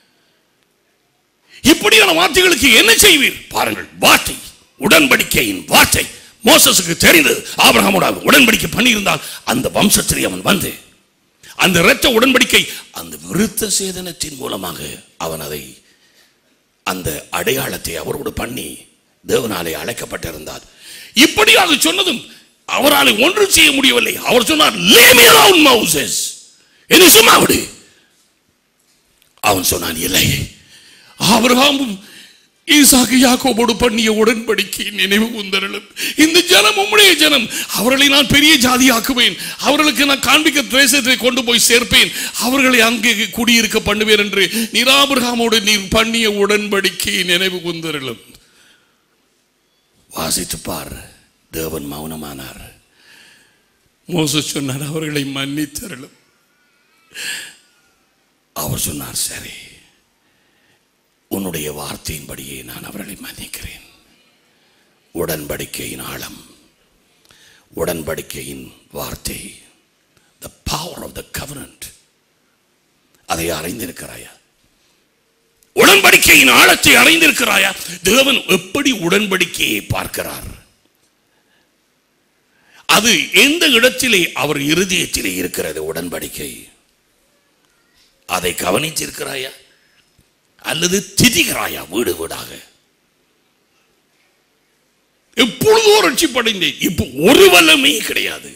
இப்படியான வார்த்தைகளுக்கு என்ன செய்வீர்? பாருங்கள், வார்த்தை, உடன்படிக்கையின் வார்த்தை மோசஸுக்கு தெரிந்தது. ஆபிரகாமோட உடன்படிக்கை பண்ணியிருந்தால் அந்த வம்சத்திலே அவன் வந்து அந்த இரத்த உடன்படிக்கை, அந்த விருத்த சேதனத்தின் மூலமாக அவன் அதை, அந்த அடையாளத்தை அவரோடு பண்ணி தேவனாலே அழைக்கப்பட்டிருந்தார். இப்படியாக சொன்னதும் அவரால் ஒன்றும் செய்ய முடியவில்லை. அவர் சொன்னார், leave me alone Moses, என்னை சும்மா விடு. அவன் சொன்னான், இல்லை, ஆபிரகாமும் ஈசாக்கு யாக்கோபோடு பண்ணிய உடன்படிக்கை நினைவு கூர்ந்தருளும். இந்த ஜனம் உம்முடைய ஜனம், அவர்களை நான் பெரிய ஜாதியாக்குவேன், அவர்களுக்கு நான் காண்பிக்க தேசத்தை கொண்டு போய் சேர்ப்பேன், அவர்களை அங்கே குடியிருக்க பண்ணுவேன் என்று நீர் ஆபிரகாமோடு நீர் பண்ணிய உடன்படிக்கை நினைவு கூர்ந்தருளும். வாசித்து பார். தேவன் மௌனமானார். மோசஸ் சொன்னார், அவர்களை மன்னித்தருளும். அவர் சொன்னார், சரி, உன்னுடைய வார்த்தையின்படியே நான் அவர்களை மன்னிக்கிறேன். உடன்படிக்கையின் ஆழம், உடன்படிக்கையின் வார்த்தை, the power of the covenant, அதை அறிந்திருக்கிறாயா? உடன்படிக்கையின் ஆழத்தை அறிந்திருக்கிறாயா? தேவன் எப்படி உடன்படிக்கையை பார்க்கிறார்? அது எந்த இடத்திலே அவர் இருதயத்திலே இருக்கிறது உடன்படிக்கை? அதை கவனித்திருக்கிறாயா? அல்லது திதிகிறாயா வீடு வீடாக? எப்பொழுதோ ரட்சிப்படைந்தேன், இப்போ ஒரு வல்லமே கிடையாது.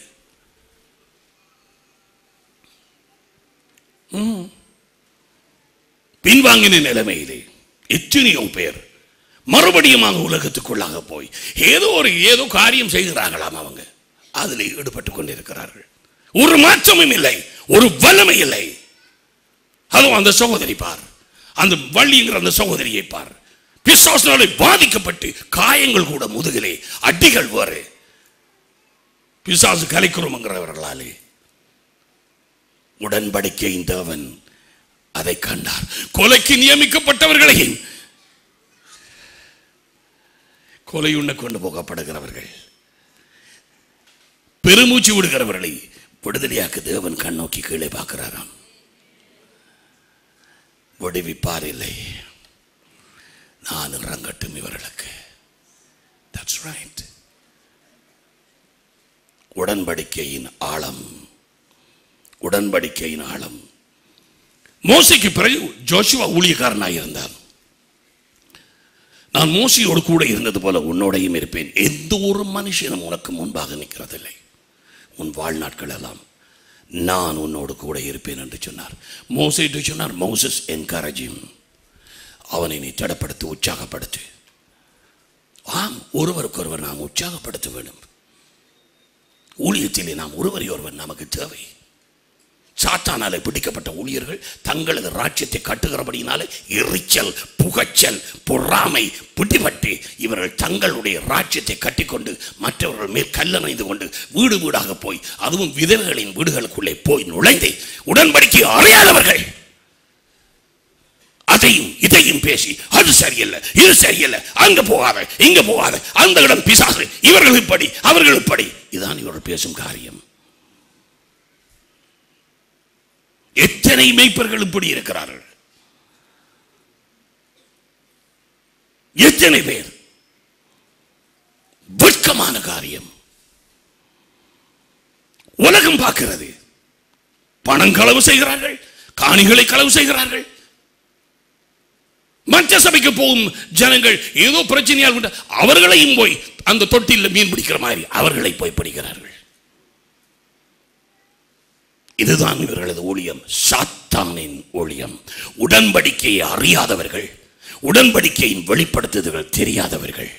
பின்வாங்கின நிலைமையிலே எத்தனையோ பேர் மறுபடியும் உலகத்துக்குள்ளாக போய் ஏதோ காரியம் செய்கிறாங்களாம். அவங்க அதில் ஈடுபட்டுக் கொண்டிருக்கிறார்கள். ஒரு மாற்றமும் இல்லை, ஒரு வல்லமை இல்லை. அதுவும் அந்த சகோதரி பார், அந்த வள்ளிங்கிற அந்த சகோதரியை பார், பிசாசினாலே பாதிக்கப்பட்டு காயங்கள் கூட முதுகிலே, அடிகள் வேறு, பிசாசு கலைக்குறோம்ங்கிறவர்களாலே. உடன்படிக்கையின் தேவன் அதை கண்டார். கொலைக்கு நியமிக்கப்பட்டவர்களையும், கொலையுண்ண கொண்டு போகப்படுகிறவர்கள், பெருமூச்சு விடுகிறவர்களை விடுதலையாக்க தேவன் கண்ணோக்கி கீழே பார்க்கிறாராம். விடுவிப்பார் இல்லை. நான் இறங்கட்டும் இவர்களுக்கு. That's right. உடன்படிக்கையின் ஆழம், உடன்படிக்கையின் ஆழம். மோசேக்கு பிறகு ஜோஷுவா ஊழியக்காரனாக இருந்தான். நான் மோசையோடு கூட இருந்தது போல உன்னோடையும் இருப்பேன். எந்த ஒரு மனுஷனும் உனக்கு முன்பாக நிற்கிறதில்லை. உன் வாழ்நாட்கள் எல்லாம் நான் உன்னோடு கூட இருப்பேன் என்று சொன்னார். மோசே சொன்னார், மோசஸ் என்கரேஜ் ஹிம். அவனை நீ தடப்படுத்து, உற்சாகப்படுத்து. ஆம், ஒருவருக்கொருவர் நாம் உற்சாகப்படுத்த வேண்டும். ஊழியத்திலே நாம் ஒருவரை ஒருவர் நமக்கு தேவை. சாத்தானாலே பிடிக்கப்பட்ட ஊழியர்கள் தங்களது ராஜ்யத்தை கட்டுகிறபடினாலே எரிச்சல், புகைச்சல், பொறாமை பிடிபட்டு இவர்கள் தங்களுடைய ராஜ்யத்தை கட்டிக்கொண்டு மற்றவர்கள் மேல் கல்லணைந்து கொண்டு வீடு வீடாக போய், அதுவும் விதவைகளின் வீடுகளுக்குள்ளே போய் நுழைந்து உடன்படிக்கை அறியாதவர்கள் அதையும் இதையும் பேசி, அது சரியில்லை, இது சரியில்லை, அங்க போகாத, இங்க போகாத, அந்த இடம் பிசாசு, இவர்கள் இப்படி, அவர்கள் இப்படி. இதுதான் இவர்கள் பேசும் காரியம். எத்தனை மேய்ப்பர்கள் இப்படி இருக்கிறார்கள்? எத்தனை பேர்? வெட்கமான காரியம். உலகம் பார்க்கிறது. பணம் களவு செய்கிறார்கள், காணிகளை களவு செய்கிறார்கள். மற்ற சபைக்கு போகும் ஜனங்கள் ஏதோ பிரச்சனையால் அவர்களையும் போய் அந்த தொட்டியில் மீன் பிடிக்கிற மாதிரி அவர்களை போய் பிடிக்கிறார்கள். இதுதான் இவர்களது ஊழியம், சாத்தானின் ஊழியம். உடன்படிக்கையை அறியாதவர்கள், உடன்படிக்கையின் வெளிப்படுத்துதல்கள் தெரியாதவர்கள்.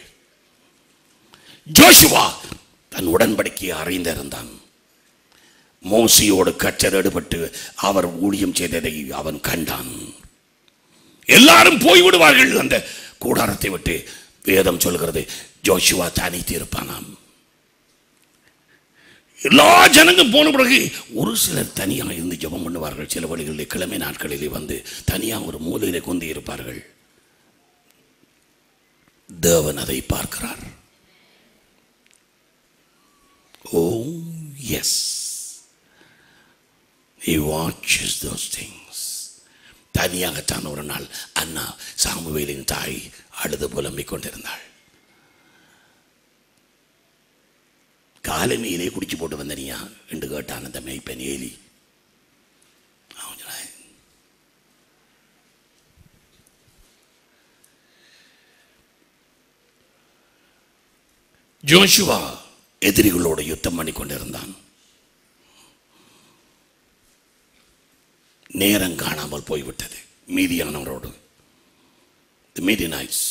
ஜோஷுவா தன் உடன்படிக்கையை அறிந்திருந்தான். மோசையோடு கற்றெடுபட்டு அவர் ஊழியம் செய்ததை அவன் கண்டான். எல்லாரும் போய்விடுவார்கள் அந்த கூடாரத்தை விட்டு. வேதம் சொல்கிறது ஜோஷுவா தனித்து இருப்பானாம். எல்லா ஜனங்களும் போன பிறகு ஒரு சிலர் தனியாக இருந்து ஜெபம் பண்ணுவார்கள். சில வழிகளிலே கிழமை நாட்களிலே வந்து தனியாக ஒரு மூலையிலே கொண்டு இருப்பார்கள். தேவன் அதை பார்க்கிறார். Oh yes, he watches those things. தனியாகத்தான் ஒரு நாள் அண்ணா சாமுவேலின் தாய் அழுது புலம்பிக் கொண்டிருந்தாள். காலமையிலே குடிச்சு போட்டு வந்தனியா என்று கேட்டான் அந்த மேய்ப்பன் ஏலி. ஜோஷுவா எதிரிகளோடு யுத்தம் பண்ணி கொண்டிருந்தான். நேரம் காணாமல் போய்விட்டது. மீதியானவரோடு மீதினாய்ஸ்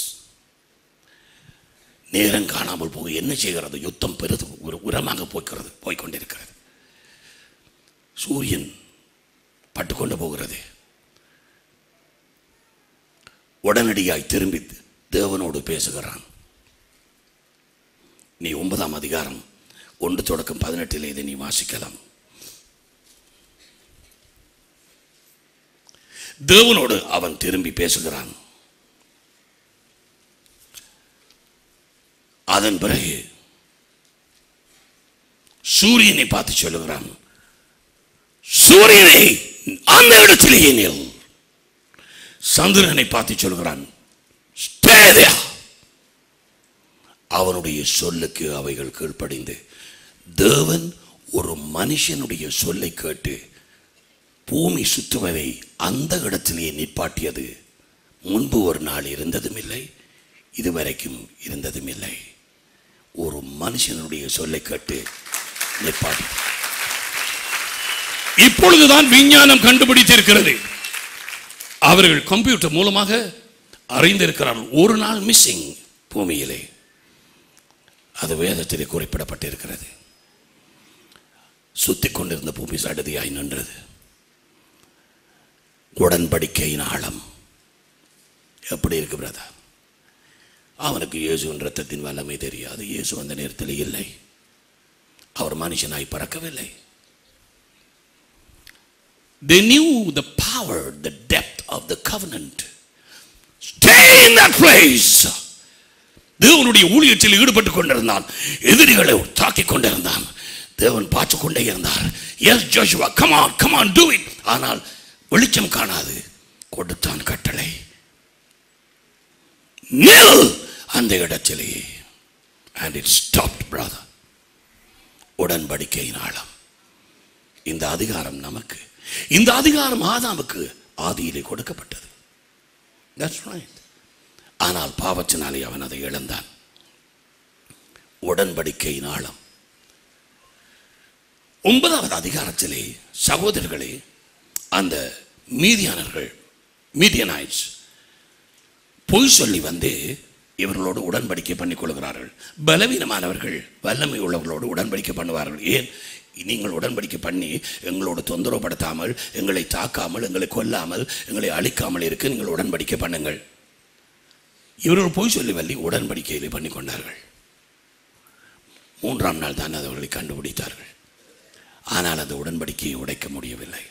நேரம் காணாமல் போய் என்ன செய்கிறது? யுத்தம் பெருது ஒரு உரமாக போய்கொண்டிருக்கிறது. சூரியன் பட்டுக்கொண்டு போகிறது. உடனடியாய் திரும்பி தேவனோடு பேசுகிறான். நீ 9ஆம் அதிகாரம் 1-18 இதை நீ வாசிக்கலாம். தேவனோடு அவன் திரும்பி பேசுகிறான். அதன் பிறகு சூரியனை பார்த்து சொல்லுகிறான், சூரியனை அந்த இடத்திலேயே நில். சந்திரனை பார்த்து சொல்லுகிறான், அவனுடைய சொல்லுக்கு அவைகள் கீழ்ப்படிந்து. தேவன் ஒரு மனுஷனுடைய சொல்லை கேட்டு பூமி சுற்றுவதை அந்த இடத்திலேயே நிப்பாட்டியது முன்பு ஒரு நாள் இருந்ததும் இல்லை, இதுவரைக்கும் இருந்ததும் இல்லை. ஒரு மனுஷனுடைய சொல்லை கேட்டு நிப்பாட்டி. இப்பொழுதுதான் விஞ்ஞானம் கண்டுபிடித்திருக்கிறது. அவர்கள் கம்ப்யூட்டர் மூலமாக அறிந்திருக்கிறார்கள். ஒரு நாள் மிஸ்ஸிங் பூமியிலே. அது வேதத்திலே குறிப்பிடப்பட்டிருக்கிறது. சுத்திக் கொண்டிருந்த பூமி சடுதியாய் நின்றது. உடன்படிக்கையின் ஆழம் எப்படி இருக்கு பிரதர்? அவனுக்கு இயேசுவின் ரத்தத்தின் வல்லமை தெரியாது. இயேசு அந்த நேரத்தில் இல்லை. அவர் மனுஷனாய் பறக்கவில்லை. They knew the power, the depth of the covenant. Stay in that place. தேவனுடைய ஊழியத்தில் ஈடுபட்டுக் கொண்டிருந்தான். எதிரிகளை தாக்கிக் கொண்டிருந்தான். தேவன் பார்த்து கொண்டே இருந்தார். Yes Joshua, come on, do it. ஆனால் வெளிச்சம் காணாது. கொடுத்தான் கட்டளை, நில் அந்த இடத்திலேயே. And it stopped, brother. உடன்படிக்கையின் ஆழம். இந்த அதிகாரம் நமக்கு, இந்த அதிகாரம் ஆதாமுக்கு ஆதியிலே கொடுக்கப்பட்டது. That's right. ஆனால் பாவத்தினாலே அவன் அதை இழந்தான். உடன்படிக்கையின் ஆழம். 9வது அதிகாரத்திலே சகோதரர்களே, அந்த மீதியனாய்ட்ஸ் பொய் சொல்லி வந்து இவர்களோடு உடன்படிக்கை பண்ணிக் கொள்கிறார்கள். பலவீனமானவர்கள் வல்லமை உள்ளவர்களோடு உடன்படிக்கை பண்ணுவார்கள். ஏன்? நீங்கள் உடன்படிக்கை பண்ணி எங்களோடு தொந்தரவுப்படுத்தாமல், எங்களை தாக்காமல், எங்களை கொல்லாமல், எங்களை அழிக்காமல் இருக்க நீங்கள் உடன்படிக்கை பண்ணுங்கள். இவர்கள் பொய் சொல்லி வள்ளி உடன்படிக்கையிலே பண்ணி கொண்டார்கள். 3ஆம் நாள் தான் அவர்களை கண்டுபிடித்தார்கள். ஆனால் அந்த உடன்படிக்கையை உடைக்க முடியவில்லை.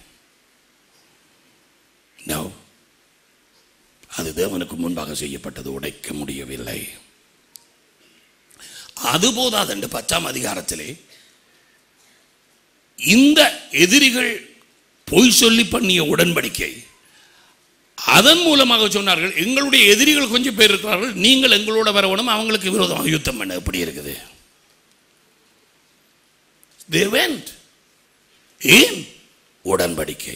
No. அது தேவனுக்கு முன்பாக செய்யப்பட்டது, உடைக்க முடியவில்லை. அதுபோதாது என்று 10ஆம் அதிகாரத்திலே இந்த எதிரிகள் பொய் சொல்லி பண்ணிய உடன்படிக்கை, அதன் மூலமாக சொன்னார்கள், எங்களுடைய எதிரிகள் கொஞ்சம் பேர் இருக்கிறார்கள், நீங்கள் எங்களோட வரவணும், அவங்களுக்கு விரோதமாக யுத்தம் பண்ண. எப்படி இருக்குது? They went. ஏன்? உடன்படிக்கை.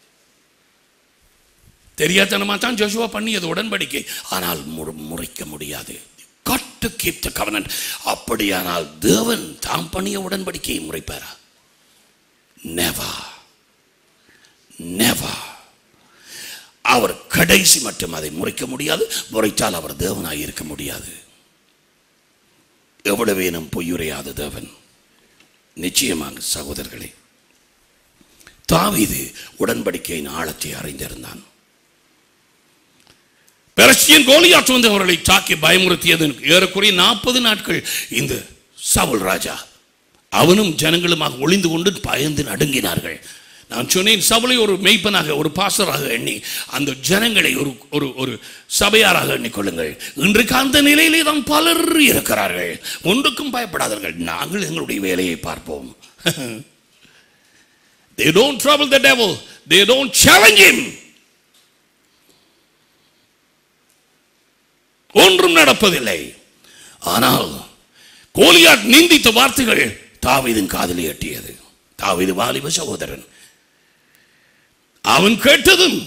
தெரியாதனமா தான் ஜோஷுவா பண்ணியது உடன்படிக்கை. ஆனால் முறிக்க முடியாது. Got to keep the covenant. அப்படியானால் தேவன் தாம் பண்ணிய உடன்படிக்கையை முறிப்பாரா? Never. Never. அவர் கடைசி மட்டும் அதை முறிக்க முடியாது. முறித்தால் அவர் தேவனாய் இருக்க முடியாது. எவ்வளவேனும் பொய்யுரையாத தேவன். நிச்சயமாக சகோதரர்களே, தாவீது உடன்படிக்கையின் ஆழத்தை அறிந்திருந்தான். பெலிஸ்தியன் கோலியாத் வந்து அவர்களை தாக்கி பயமுறுத்தியது ஏறக்குறைய 40 நாட்கள் இந்த சவுல் ராஜா அவனும் ஜனங்களுமாக ஒளிந்து கொண்டு பயந்து நடுங்கினார்கள். நான் சொன்னேன், சவுலை ஒரு மெய்ப்பனாக, ஒரு பாஸ்டராக எண்ணி அந்த ஜனங்களை ஒரு சபையாராக எண்ணிக்கொள்ளுங்கள். இன்றைக்கு அந்த நிலையிலே தான் பலர் இருக்கிறார்கள். ஒன்றுக்கும் பயப்படாதீர்கள், நாங்கள் எங்களுடைய வேலையை பார்ப்போம். They don't trouble the devil. They don't challenge him. ஒன்றும் நடப்பதில்லை. ஆனால் கோலியாத் நிந்தித்த வார்த்தைகள் தாவீதின் காதிலே எட்டியது. தாவீது வாலிப சகோதரன். அவன் கேட்டதும்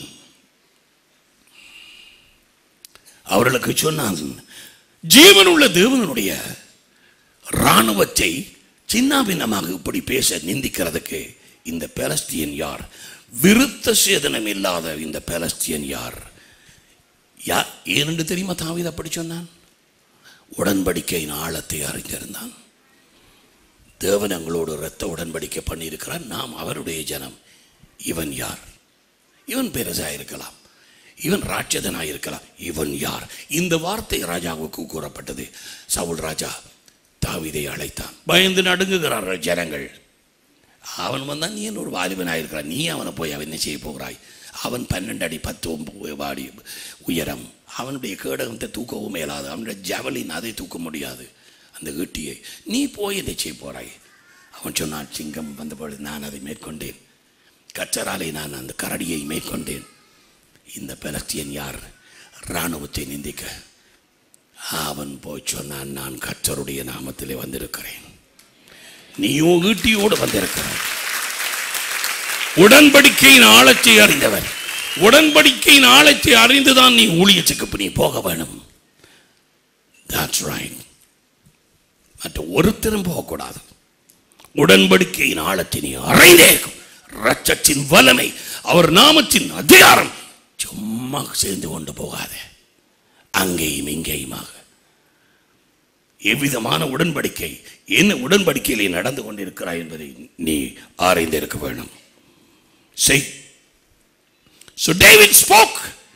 அவர்களுக்கு சொன்னான், ஜீவனுள்ள தேவனுடைய இராணுவத்தை சின்னாபின்னமாக இப்படி பேச நிந்திக்கிறதுக்கு இந்த பெலிஸ்தியன் யார்? விருத்த சேதனம் இல்லாத இந்த பெலிஸ்தியன் யார்? ஏனென்று தெரியுமா தாவீது அப்படி சொன்னான்? உடன்படிக்கையின் ஆழத்தை அறிந்திருந்தான். தேவன் எங்களோடு இரத்த உடன்படிக்கை பண்ணியிருக்கிறார், நாம் அவருடைய ஜனம். இவன் யார்? இவன் பெருசாயிருக்கலாம், இவன் ராட்சதனாயிருக்கலாம், இவன் யார்? இந்த வார்த்தை ராஜாவுக்கு கூறப்பட்டது. சவுல் ராஜா தாவீதை அழைத்தான். பயந்து நடுங்குகிறார்கள் ஜனங்கள். அவன் வந்தான், நீ ஒரு வாலிபனாயிருக்கிறான், நீ அவனை போய் அவன் என்ன செய்ய போகிறாய்? அவன் 12 அடி 10 அடி உயரம். அவனுடைய கேடகத்தை தூக்கவும் மேலாது. அவனுடைய ஜவலின் அதை தூக்க முடியாது, அந்த ஈட்டியை. நீ போய் என்ன செய்ய போறாய்? அவன் சொன்னான், சிங்கம் வந்தபொழுது நான் அதை மேற்கொண்டேன், கச்சராலை நான் அந்த கரடியை மேற்கொண்டேன். இந்த பெலிஸ்தியன் யார்? இராணுவத்தை நிந்திக்க. அவன் போய் சொன்னான், நான் கர்த்தருடைய நாமத்திலே வந்திருக்கிறேன், நீயோ ஈட்டியோடு வந்திருக்கிறாய். உடன்படிக்கையின் ஆழத்தை அறிந்தவர். உடன்படிக்கையின் ஆழத்தை அறிந்துதான் நீ ஊழியத்துக்கு நீ போக வேணும். That's right. மற்ற ஒருத்தரும் போகக்கூடாது. உடன்படிக்கையின் ஆழத்தை நீ அறிந்தே இருக்கும். இரட்சத்தின் வல்லமை, அவர் நாமத்தின் அதிகாரம் சும்மா சேர்ந்து கொண்டு போகாத. அங்கேயும் இங்கேயுமாக எவ்விதமான உடன்படிக்கை, என்ன உடன்படிக்கையிலே நடந்து கொண்டிருக்கிறாய் என்பதை நீ ஆராய்ந்திருக்க வேண்டும். Say. So David spoke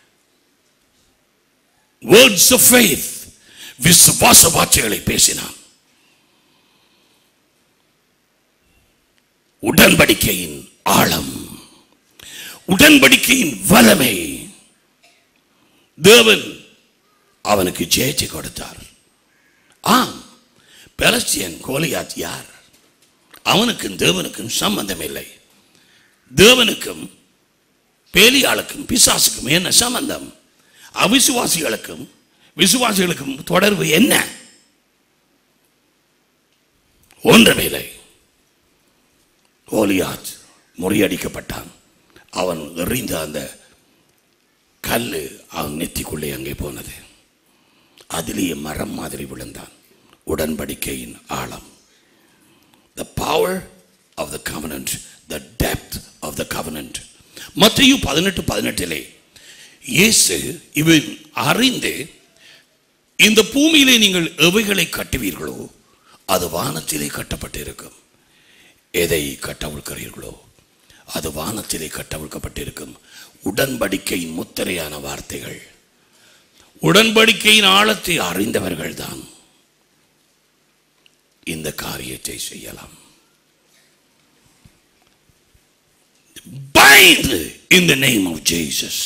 words of faith. விசுவாச வார்த்தைகளை பேசினான். உடன்படிக்கையின் ஆழம், உடன்படிக்கையின் வல்லமை. தேவன் அவனுக்கு ஜெயத்தை கொடுத்தார். ஆம், பெலிஸ்தியன் கோலியாத் யார்? அவனுக்கும் தேவனுக்கும் சம்பந்தம் இல்லை. தேவனுக்கும் பேலியாளுக்கும் பிசாசுக்கும் என்ன சம்பந்தம்? அவிசுவாசிகளுக்கும் விசுவாசிகளுக்கும் தொடர்பு என்ன? ஒன்றுமில்லை. கோலியாத் முறியடிக்கப்பட்டான். அவன் எறிந்த அந்த கல்லு அவன் நெத்திக்குள்ளே அங்கே போனது. அதிலேயே மரம் மாதிரி விழுந்தான். உடன்படிக்கையின் ஆழம். The power of the covenant, the depth of the covenant. மத்தேயு 18:18 இயேசு இவன் அறிந்து, இந்த பூமியிலே நீங்கள் எவைகளை கட்டுவீர்களோ அது வானத்திலே கட்டப்பட்டிருக்கும், எதை கட்டவிழ்க்கிறீர்களோ அது வானத்திலே கட்டவிழ்க்கப்பட்டிருக்கும். உடன்படிக்கையின் முத்திரையான வார்த்தைகள். உடன்படிக்கையின் ஆழத்தை அறிந்தவர்கள் தான் இந்த காரியத்தை செய்யலாம். Bind in the name of Jesus.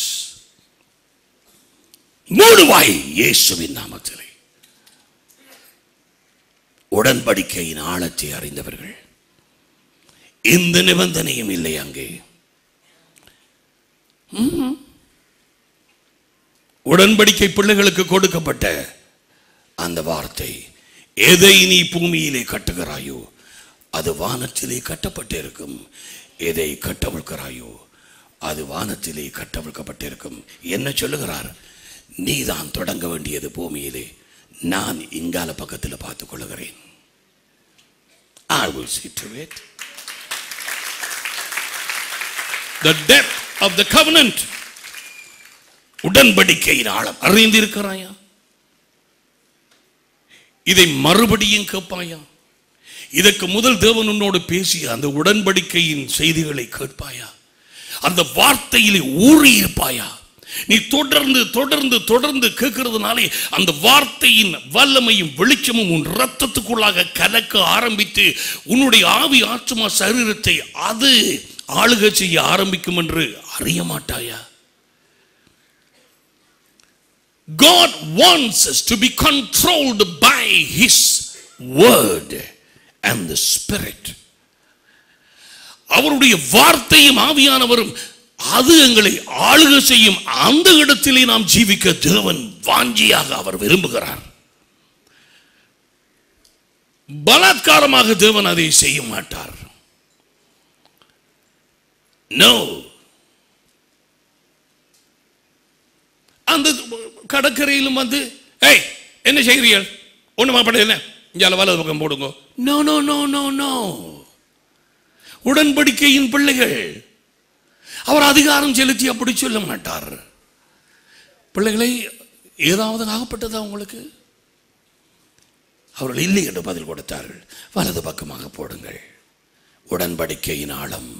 மூடுவாய் இயேசுவின் நாமத்திலே. உடன்படிக்கையின் ஆழத்தை அறிந்தவர்கள். இந்த நிபந்தனையும் இல்லை அங்கே. உடன்படிக்கை பிள்ளைகளுக்கு கொடுக்கப்பட்ட அந்த வார்த்தை, எதை நீ பூமியிலே கட்டுகிறாயோ அது வானத்திலே கட்டப்பட்டிருக்கும், எதை கட்டவிழ்க்கிறாயோ அது வானத்திலே கட்டவிழ்க்கப்பட்டிருக்கும். என்ன சொல்லுகிறார்? நீ தான் தொடங்க வேண்டியது பூமியிலே, நான் இங்கால பக்கத்தில் பார்த்துக் கொள்கிறேன். I will see to it. The depth of the covenant. உடன்படிக்கையின் ஆழம் அறிந்திருக்கிறாயா? இதை மறுபடியும் கேட்பாயா? இதற்கு முதல் தேவன் உன்னோடு பேசிய அந்த உடன்படிக்கையின் செய்திகளை கேட்பாயா? அந்த வார்த்தையிலே ஊறி இருப்பாயா? நீ தொடர்ந்து தொடர்ந்து தொடர்ந்து கேட்கிறதுனாலே அந்த வார்த்தையின் வல்லமையும் வெளிச்சமும் உன் ரத்தத்துக்குள்ளாக கலக்க ஆரம்பித்து உன்னுடைய ஆவி ஆத்மா சரீரத்தை அது ஆளுகை செய்ய ஆரம்பிக்கும் என்று அறிய மாட்டாயா? God wants us to be controlled by His word and the Spirit. அவருடைய வார்த்தையும் ஆவியானவரும் அது எங்களை ஆளுகை செய்யும். அந்த இடத்திலே நாம் ஜீவிக்க தேவன் வாஞ்சியாக அவர் விரும்புகிறார். பலாத்காரமாக தேவன் அதை செய்ய மாட்டார். No. அந்த கடற்கரையிலும் வந்து ஏய் என்ன செய்கிறீர்கள்? ஒண்ணுமா படையில இங்கே வலது பக்கம் போடுங்க. No no no no no. உடன்படிக்கையின் பிள்ளைகள். அவர் அதிகாரம் செலுத்தி அப்படி சொல்ல மாட்டார். பிள்ளைகளை ஏதாவது ஆகப்பட்டதா உங்களுக்கு? அவர்கள் இல்லை என்று பதில் கொடுத்தார்கள். வலது பக்கமாக போடுங்கள். உடன்படிக்கையின் ஆழம்.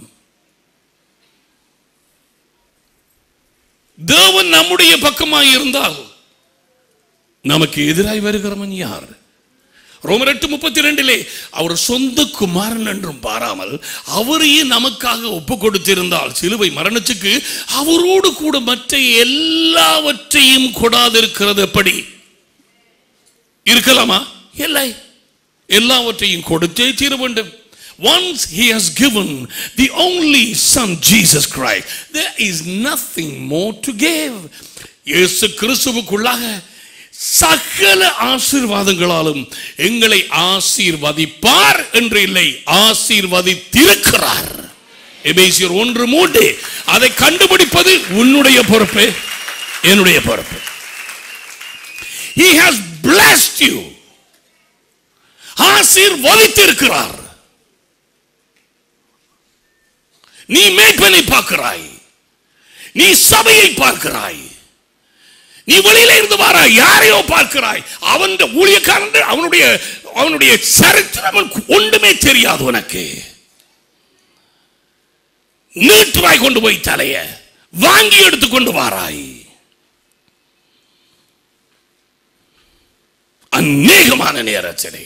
தேவன் நம்முடைய பக்கமாய் இருந்தால் நமக்கு எதிராய் வருகிறவன் யார்? ரோமர் 8:32 அவர் சொந்த குமாரன் என்றும் பாராமல் அவரையே நமக்காக ஒப்பு கொடுத்திருந்தால் சிலுவை மரணத்துக்கு அவரோடு கூட மற்ற எல்லாவற்றையும் கொடாதிருக்கிறது எப்படி இருக்கலாமா? இல்லை, எல்லாவற்றையும் கொடுத்தே தீர வேண்டும். Once He has given the only Son Jesus Christ, there is nothing more to give. இயேசு கிறிஸ்துவுக்குள்ளாக சகல ஆசீர்வாதங்களாலும் எங்களை ஆசீர்வதிப்பார் என்று இல்லை, ஆசீர்வதித்திருக்கிறார். எபேசியர் 1:3. அதை கண்டுபிடிப்பது உன்னுடைய பொறுப்பு, என்னுடைய பொறுப்பு. He has blessed you. ஆசீர்வதித்திருக்கிறார். நீ மேய்ப்பனை பார்க்கிறாய், நீ சபையை பார்க்கிறாய், நீ வெளியில இருந்து வர யாரையோ பார்க்கிறாய். அவன் ஊழியக்காரன், அவனுடைய சரித்திரம் ஒன்றுமே தெரியாது உனக்கு. நீட்டுவாய் கொண்டு போய் தலைய வாங்கி எடுத்துக்கொண்டு வாராய். அநேகமான நேரத்திலே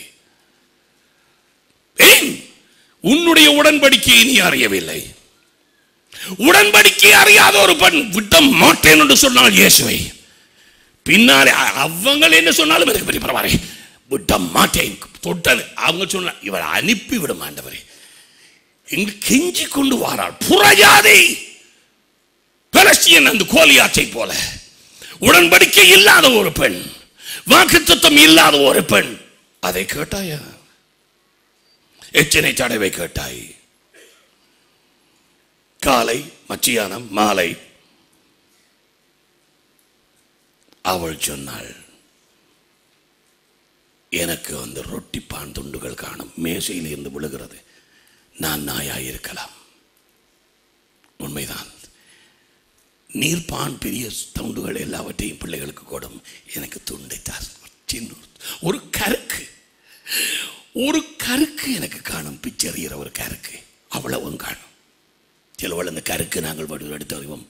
ஏன் உன்னுடைய உடன்படிக்கையை நீ அறியவில்லை? உடன்படிக்கை அறியாத ஒரு பெண் விட மாட்டேன் என்று சொன்னால் இயேசுவை, பின்னாலே அவங்க என்ன சொன்னாலும் எனக்கு பெரிய பரவாயில்லை, விட மாட்டேன் தொட்டது அவங்க சொன்ன இவர் அனுப்பி விட மாட்டவரே எங்க கெஞ்சி கொண்டு வாராள். புறஜாதி பெலிஸ்தியன் அந்த கோலியாத்தை போல உடன்படிக்கை இல்லாத ஒரு பெண், வாக்குத்தத்தம் இல்லாத ஒரு பெண். அதை கேட்டாயா? எத்தனை தடவை கேட்டாய்? காலை, மத்தியானம், மாலை. அவள் சொன்னாள், எனக்கு அந்த ரொட்டி பான் துண்டுகள் காணும், மேசையில் இருந்து விழுகிறது, நான் நாயாயிருக்கலாம். உண்மைதான். நீர்பான் பெரிய துண்டுகள் எல்லாவற்றையும் பிள்ளைகளுக்கு கொடும், எனக்கு துண்டைத்தார். ஒரு கருக்கு, ஒரு கருக்கு எனக்கு காணும், பிச்சறிகிற ஒரு கருக்கு, அவ்வளவும் காணும். சிலவள் அந்த கருக்கு நாங்கள் வடிவில் எடுத்து அறிவோம்.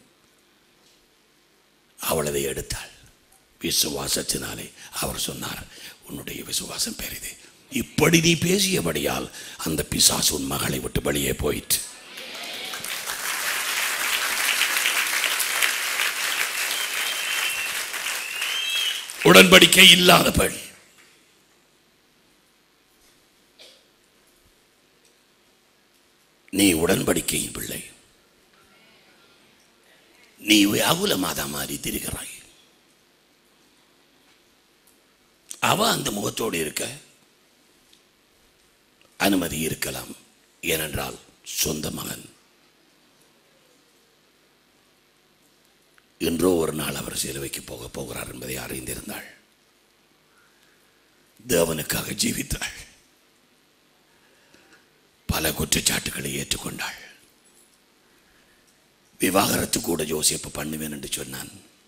அவள் அதை எடுத்தாள். விசுவாசத்தினாலே அவர் சொன்னார், உன்னுடைய விசுவாசம் பெரிது. இப்படி நீ பேசியபடியால் அந்த பிசாசு உன் மகளை விட்டு வெளியே போயிற்று. உடன்படிக்கை இல்லாத பெண். நீ உடன்படிக்கையின் பிள்ளை. நீ அகுல மாதா மாதிரி திரிகிறாய். அவ அந்த முகத்தோடு இருக்க அனுமதி இருக்கலாம். ஏனென்றால் சொந்த மகன். இன்றோ ஒரு நாள் அவர் சிலுவைக்கு போகிறார் என்பதை அறிந்திருந்தாள். தேவனுக்காக ஜீவித்தாள். பல குற்றச்சாட்டுகளை ஏற்றுக்கொண்டாள். விவாகரத்து கூட யோசிப்பு பண்ணுவேன் என்று சொன்னான்.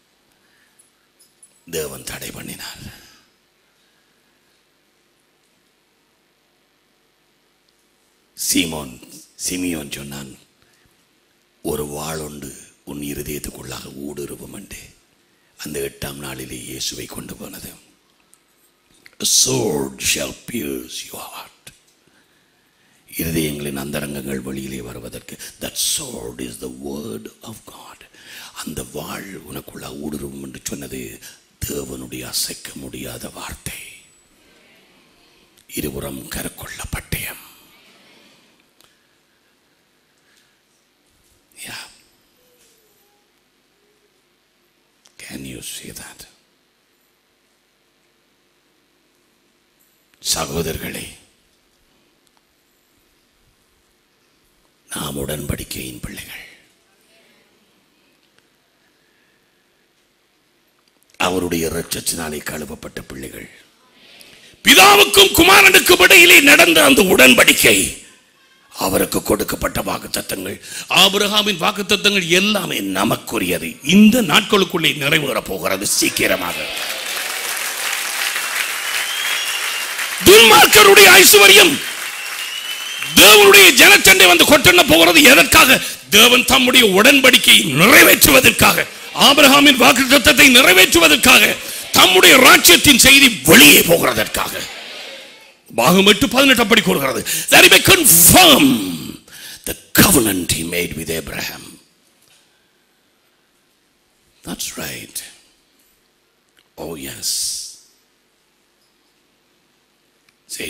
தேவன் தடை பண்ணினார். சிமியோன் சொன்னான், ஒரு வாளுண்டு உன் இருதயத்துக்குள்ளாக ஊடுருவும் என்று. அந்த 8ஆம் நாளிலே இயேசுவை கொண்டு போனது. A sword shall pierce your heart. இருதயங்களின் அந்தரங்கங்கள் வெளியிலே வருவதற்கு that sword is the word of God. அந்த வாள் உனக்குள்ள ஊடுருவும் என்று சொன்னது தேவனுடைய அசைக்க முடியாத வார்த்தை. இருபுறம் கருக்குள்ள பட்டயம். Yeah. Can you see that? சகோதரர்களே, நாம் உடன்படிக்கையின் பிள்ளைகள். அவருடைய இரட்சத்தினாலே கழுவப்பட்ட பிள்ளைகள். பிதாவுக்கும் குமாரனுக்கும் இடையிலே நடந்த அந்த உடன்படிக்கை, அவருக்கு கொடுக்கப்பட்ட வாக்குத்தத்தங்கள், ஆபிரகாமின் வாக்குத்தத்தங்கள் எல்லாமே நமக்குரியது. இந்த நாட்களுக்குள்ளே நிறைவேறப் போகிறது சீக்கிரமாக. துன்மார்க்கருடைய ஐசுவரியம் தேவனுடைய ஜனச்சண்டை வந்து கொட்டண்ண போகிறது. எதற்காக? தேவன் தம்முடைய உடன்படிக்கையை நிறைவேற்றுவதற்காக, ஆபிரகாமின் வாக்குத்தத்தத்தை நிறைவேற்றுவதற்காக, தம்முடைய ராஜ்யத்தின் செய்தி வெளியே போகிறதற்காக. பாகம் 8:18 அப்படி கூறுகிறது. That he may confirm the covenant he made with Abraham. That's right. Oh yes. See,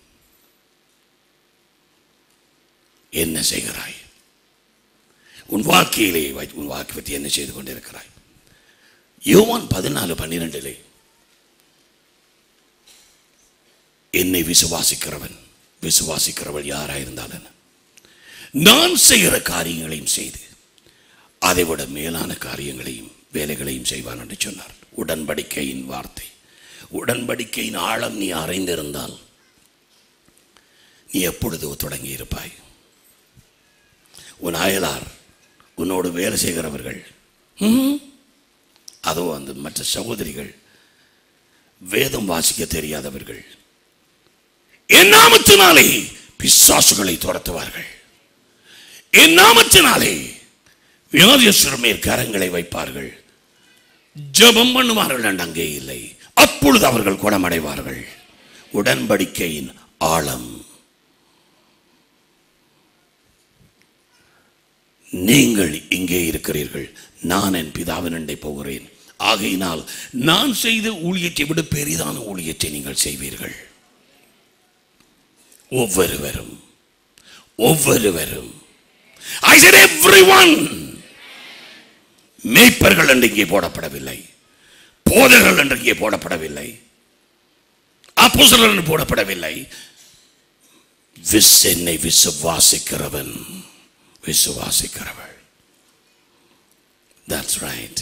என்ன செய்கிறாய்? உன் வாழ்க்கையிலே உன் வாழ்க்கை பற்றி என்ன செய்து கொண்டிருக்கிறாய்? யோவான் 14:12 என்னை விசுவாசிக்கிறவள் யாராயிருந்தாலும் நான் செய்கிற காரியங்களையும் செய்து அதைவிட மேலான காரியங்களையும் வேலைகளையும் செய்வான் என்று சொன்னார். உடன்படிக்கையின் வார்த்தை. உடன்படிக்கையின் ஆழம் நீ அறிந்திருந்தால் நீ எப்பொழுதோ தொடங்கி இருப்பாய். உன் அயலார், உன்னோடு வேலை செய்கிறவர்கள், அதோ அந்த மற்ற சகோதரிகள், வேதம் வாசிக்க தெரியாதவர்கள், என் நாமத்தினாலே பிசாசுகளை துரத்துவார்கள், என் நாமத்தினாலே வியாதியஸ்தர் மேல் கரங்களை வைப்பார்கள், ஜெபம் பண்ணுவார்கள் என்று அங்கே இல்லை, அப்பொழுது அவர்கள் குணமடைவார்கள். உடன்படிக்கையின் ஆழம். நீங்கள் இங்கே இருக்கிறீர்கள், நான் என் பிதாவின் அண்டை போகிறேன். ஆகையினால் நான் செய்த ஊழியத்தை விட பெரிதான ஊழியத்தை நீங்கள் செய்வீர்கள். ஒவ்வொருவரும் I said everyone. மேய்ப்பர்கள் என்று இங்கே போடப்படவில்லை, போதகர்கள் என்று இங்கே போடப்படவில்லை, அப்போஸ்தலர்கள் என்று போடப்படவில்லை. என்னை விசுவாசிக்கிறவன், விசுவாசிக்கிறவள். That's right.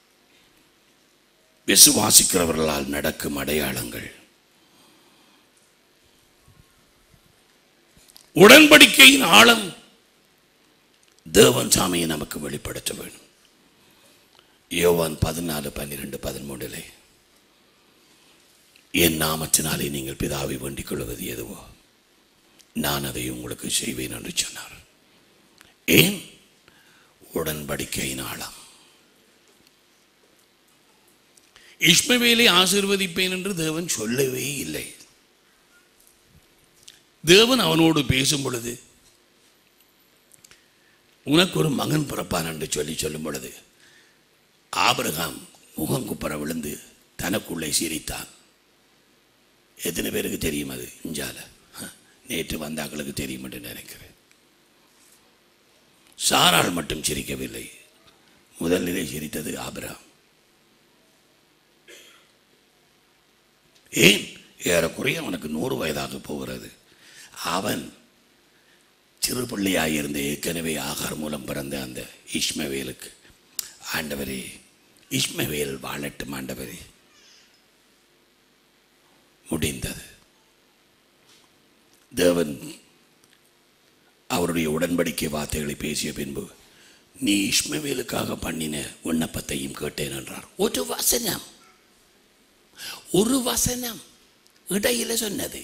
விசுவாசிக்கிறவர்களால் நடக்கும் அடையாளங்கள். உடன்படிக்கையின் ஆழம் தேவன் சாமியை நமக்கு வெளிப்படுத்த வேண்டும். யோவான் 14:12-13 என் நாமத்தினாலே நீங்கள் பிதாவை வேண்டிக் கொள்வது எதுவோ நான் அதை உங்களுக்கு செய்வேன் என்று சொன்னார். ஏன்? உடன்படிக்கையின் ஆழம். இஸ்மவேலை ஆசீர்வதிப்பேன் என்று தேவன் சொல்லவே இல்லை. தேவன் அவனோடு பேசும் பொழுது உனக்கு ஒரு மகன் பிறப்பான் என்று சொல்லும் பொழுது ஆபிரகாம் முகங்குப்புற விழுந்து தனக்குள்ளே சிரித்தான். எத்தனை பேருக்கு தெரியும் அது? இஞ்சால நேற்று வந்தாக்களுக்கு தெரியும் என்று நினைக்கிறேன். சாராள் மட்டும் சிரிக்கவில்லை, முதலிலே சிரித்தது ஆபிரகாம். ஏன்? ஏறக்குறைய அவனுக்கு 100 வயதாக போகிறது. அவன் சிறு பிள்ளையாயிருந்த ஏற்கனவே ஆகார் மூலம் பிறந்த அந்த இஸ்மவேலுக்கு, ஆண்டவரே இஸ்மவேல் வாழட்டும் ஆண்டவரே, முடிந்தது. தேவன் அவருடைய உடன்படிக்கை வார்த்தைகளை பேசிய பின்பு நீ இஸ்மவேலுக்காக பண்ணின விண்ணப்பத்தையும் கேட்டேன் என்றார். ஒரு வசனம் இடையில சொன்னது.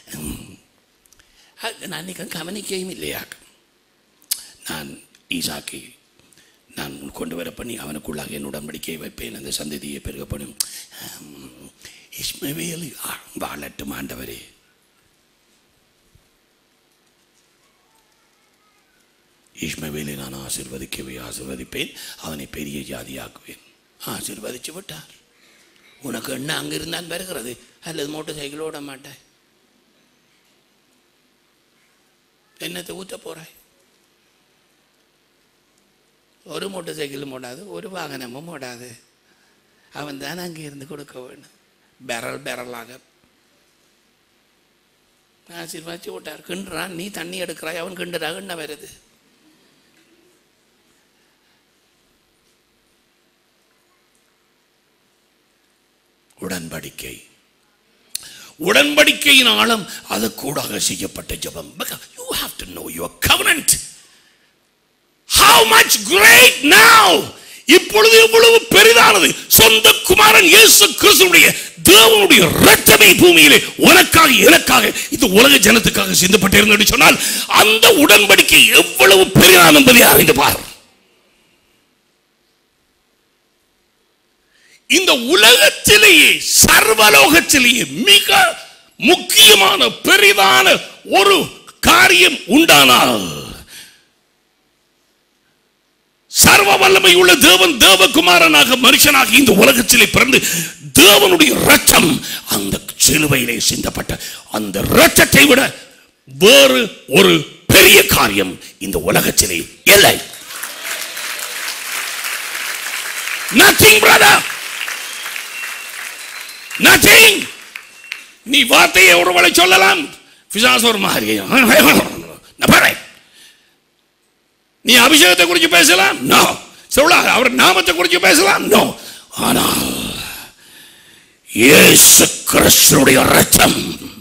நான் கவனிக்கையும் இல்லையா? நான் ஈசாக்கை நான் கொண்டு வர பண்ணி அவனுக்குள்ளாக என் உடன்படிக்கை வைப்பேன், அந்த சந்ததியை பெருகப்படும். இஸ்மவேல் வாழட்டும் ஆண்டவரே. இஸ்மவேலை நான் ஆசீர்வதிப்பேன், அவனை பெரிய ஜாதியாக்குவேன். ஆசீர்வதிச்சு விட்டார். உனக்கு என்ன அங்கே இருந்தான் வருகிறது? அல்லது மோட்டர் சைக்கிள் ஓட மாட்டாய், என்னத்தை ஊற்ற போறாய்? ஒரு மோட்டர் சைக்கிளும் ஓடாது, ஒரு வாகனமும் ஓடாது. அவன் தான் அங்கே இருந்து கொடுக்க வேணும். பெரலாக ஆசீர்வாதிச்சு விட்டார். கிண்டுறான், நீ தண்ணி எடுக்கிறாய், அவன் கிண்டுறாக என்ன வருது? உடன்படிக்கை, உடன்படிக்கையின் ஆழம், அது கூடாக செய்யப்பட்ட ஜெபம். You have to know your covenant. How much great now. இப்பொழுது எவ்வளவு பெரிதானது. சொந்த குமாரன் இயேசு கிறிஸ்துவுடைய தேவனுடைய இரத்தமே பூமியிலே உனக்காக எனக்காக இந்த உலக ஜனத்துக்காக சிந்தப்பட்டிருந்தது சொன்னால் அந்த உடன்படிக்கை எவ்வளவு பெரிதானது என்பதை அறிந்து பார். இந்த உலகத்திலேயே சர்வலோகத்திலேயே மிக முக்கியமான பெரிதான ஒரு காரியம் உண்டானால் சர்வ வல்லமை உள்ள தேவன் தேவகுமாரனாக மனுஷனாக இந்த உலகத்திலே பிறந்து தேவனுடைய இரத்தம் அந்த சிலுவையிலே சிந்தப்பட்ட அந்த இரத்தத்தை விட வேறு ஒரு பெரிய காரியம் இந்த உலகத்திலே இல்லை. Nothing, brother. Nothing. நீ வார்த்தையை ஒருவரை சொல்லலாம், பிசாசு ஒரு மாதிரி. நீ அபிஷேகத்தை குறித்து பேசலாம், நோ. அவர் நாமத்தை குறித்து பேசலாம், நோ. ஆனால் இயேசு கிறிஸ்துவுடைய இரத்தம்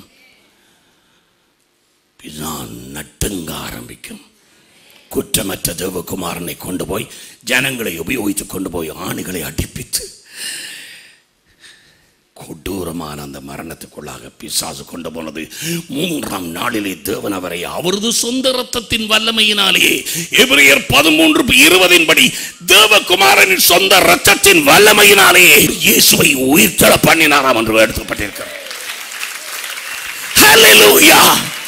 நட்டுங்க ஆரம்பிக்கும். குற்றமற்ற தேவகுமாரனை கொண்டு போய் ஜனங்களை உபயோகித்து கொண்டு போய் ஆணிகளை அடிப்பித்து கொடூரமான அந்த மரணத்துக்குள்ளாக பிசாசு கொண்டு போனது. 3ஆம் நாளிலே தேவன் அவரை அவரது சொந்த இரத்தத்தின் வல்லமையினாலே, எபிரேயர் 13:20 படி தேவகுமாரனின் சொந்த இரத்தத்தின் வல்லமையினாலே இயேசுவை உயிர்த்தெழ பண்ணினாராம் என்று எழுதப்பட்டிருக்கிறது. ஹல்லேலூயா.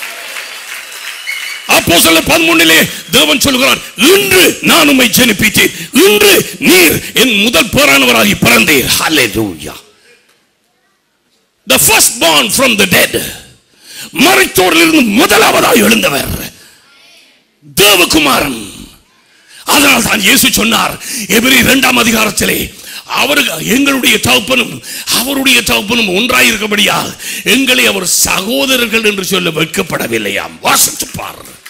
அப்போஸ்தலர் 13 தேவன் சொல்கிறார், இன்று நான் உம்மை ஜெனிப்பித்தேன், இன்று நீர் என் முதல் பேரானவராகி பிறந்தீர். ஹல்லேலூயா. The firstborn from the dead, மரித்தோரிலிருந்து முதலாவதாக எழுந்தவர் தேவகுமாரன். அதனால் தான் இயேசு சொன்னார் எபிரேயர் 2ஆம் அதிகாரத்திலே, எங்களுடைய தகப்பனும் அவருடைய தகப்பனும் ஒன்றாயிருக்கபடியால் எங்களை அவர் சகோதரர்கள் என்று சொல்ல வெட்கப்படவில்லையாம். வாசித்து பார்.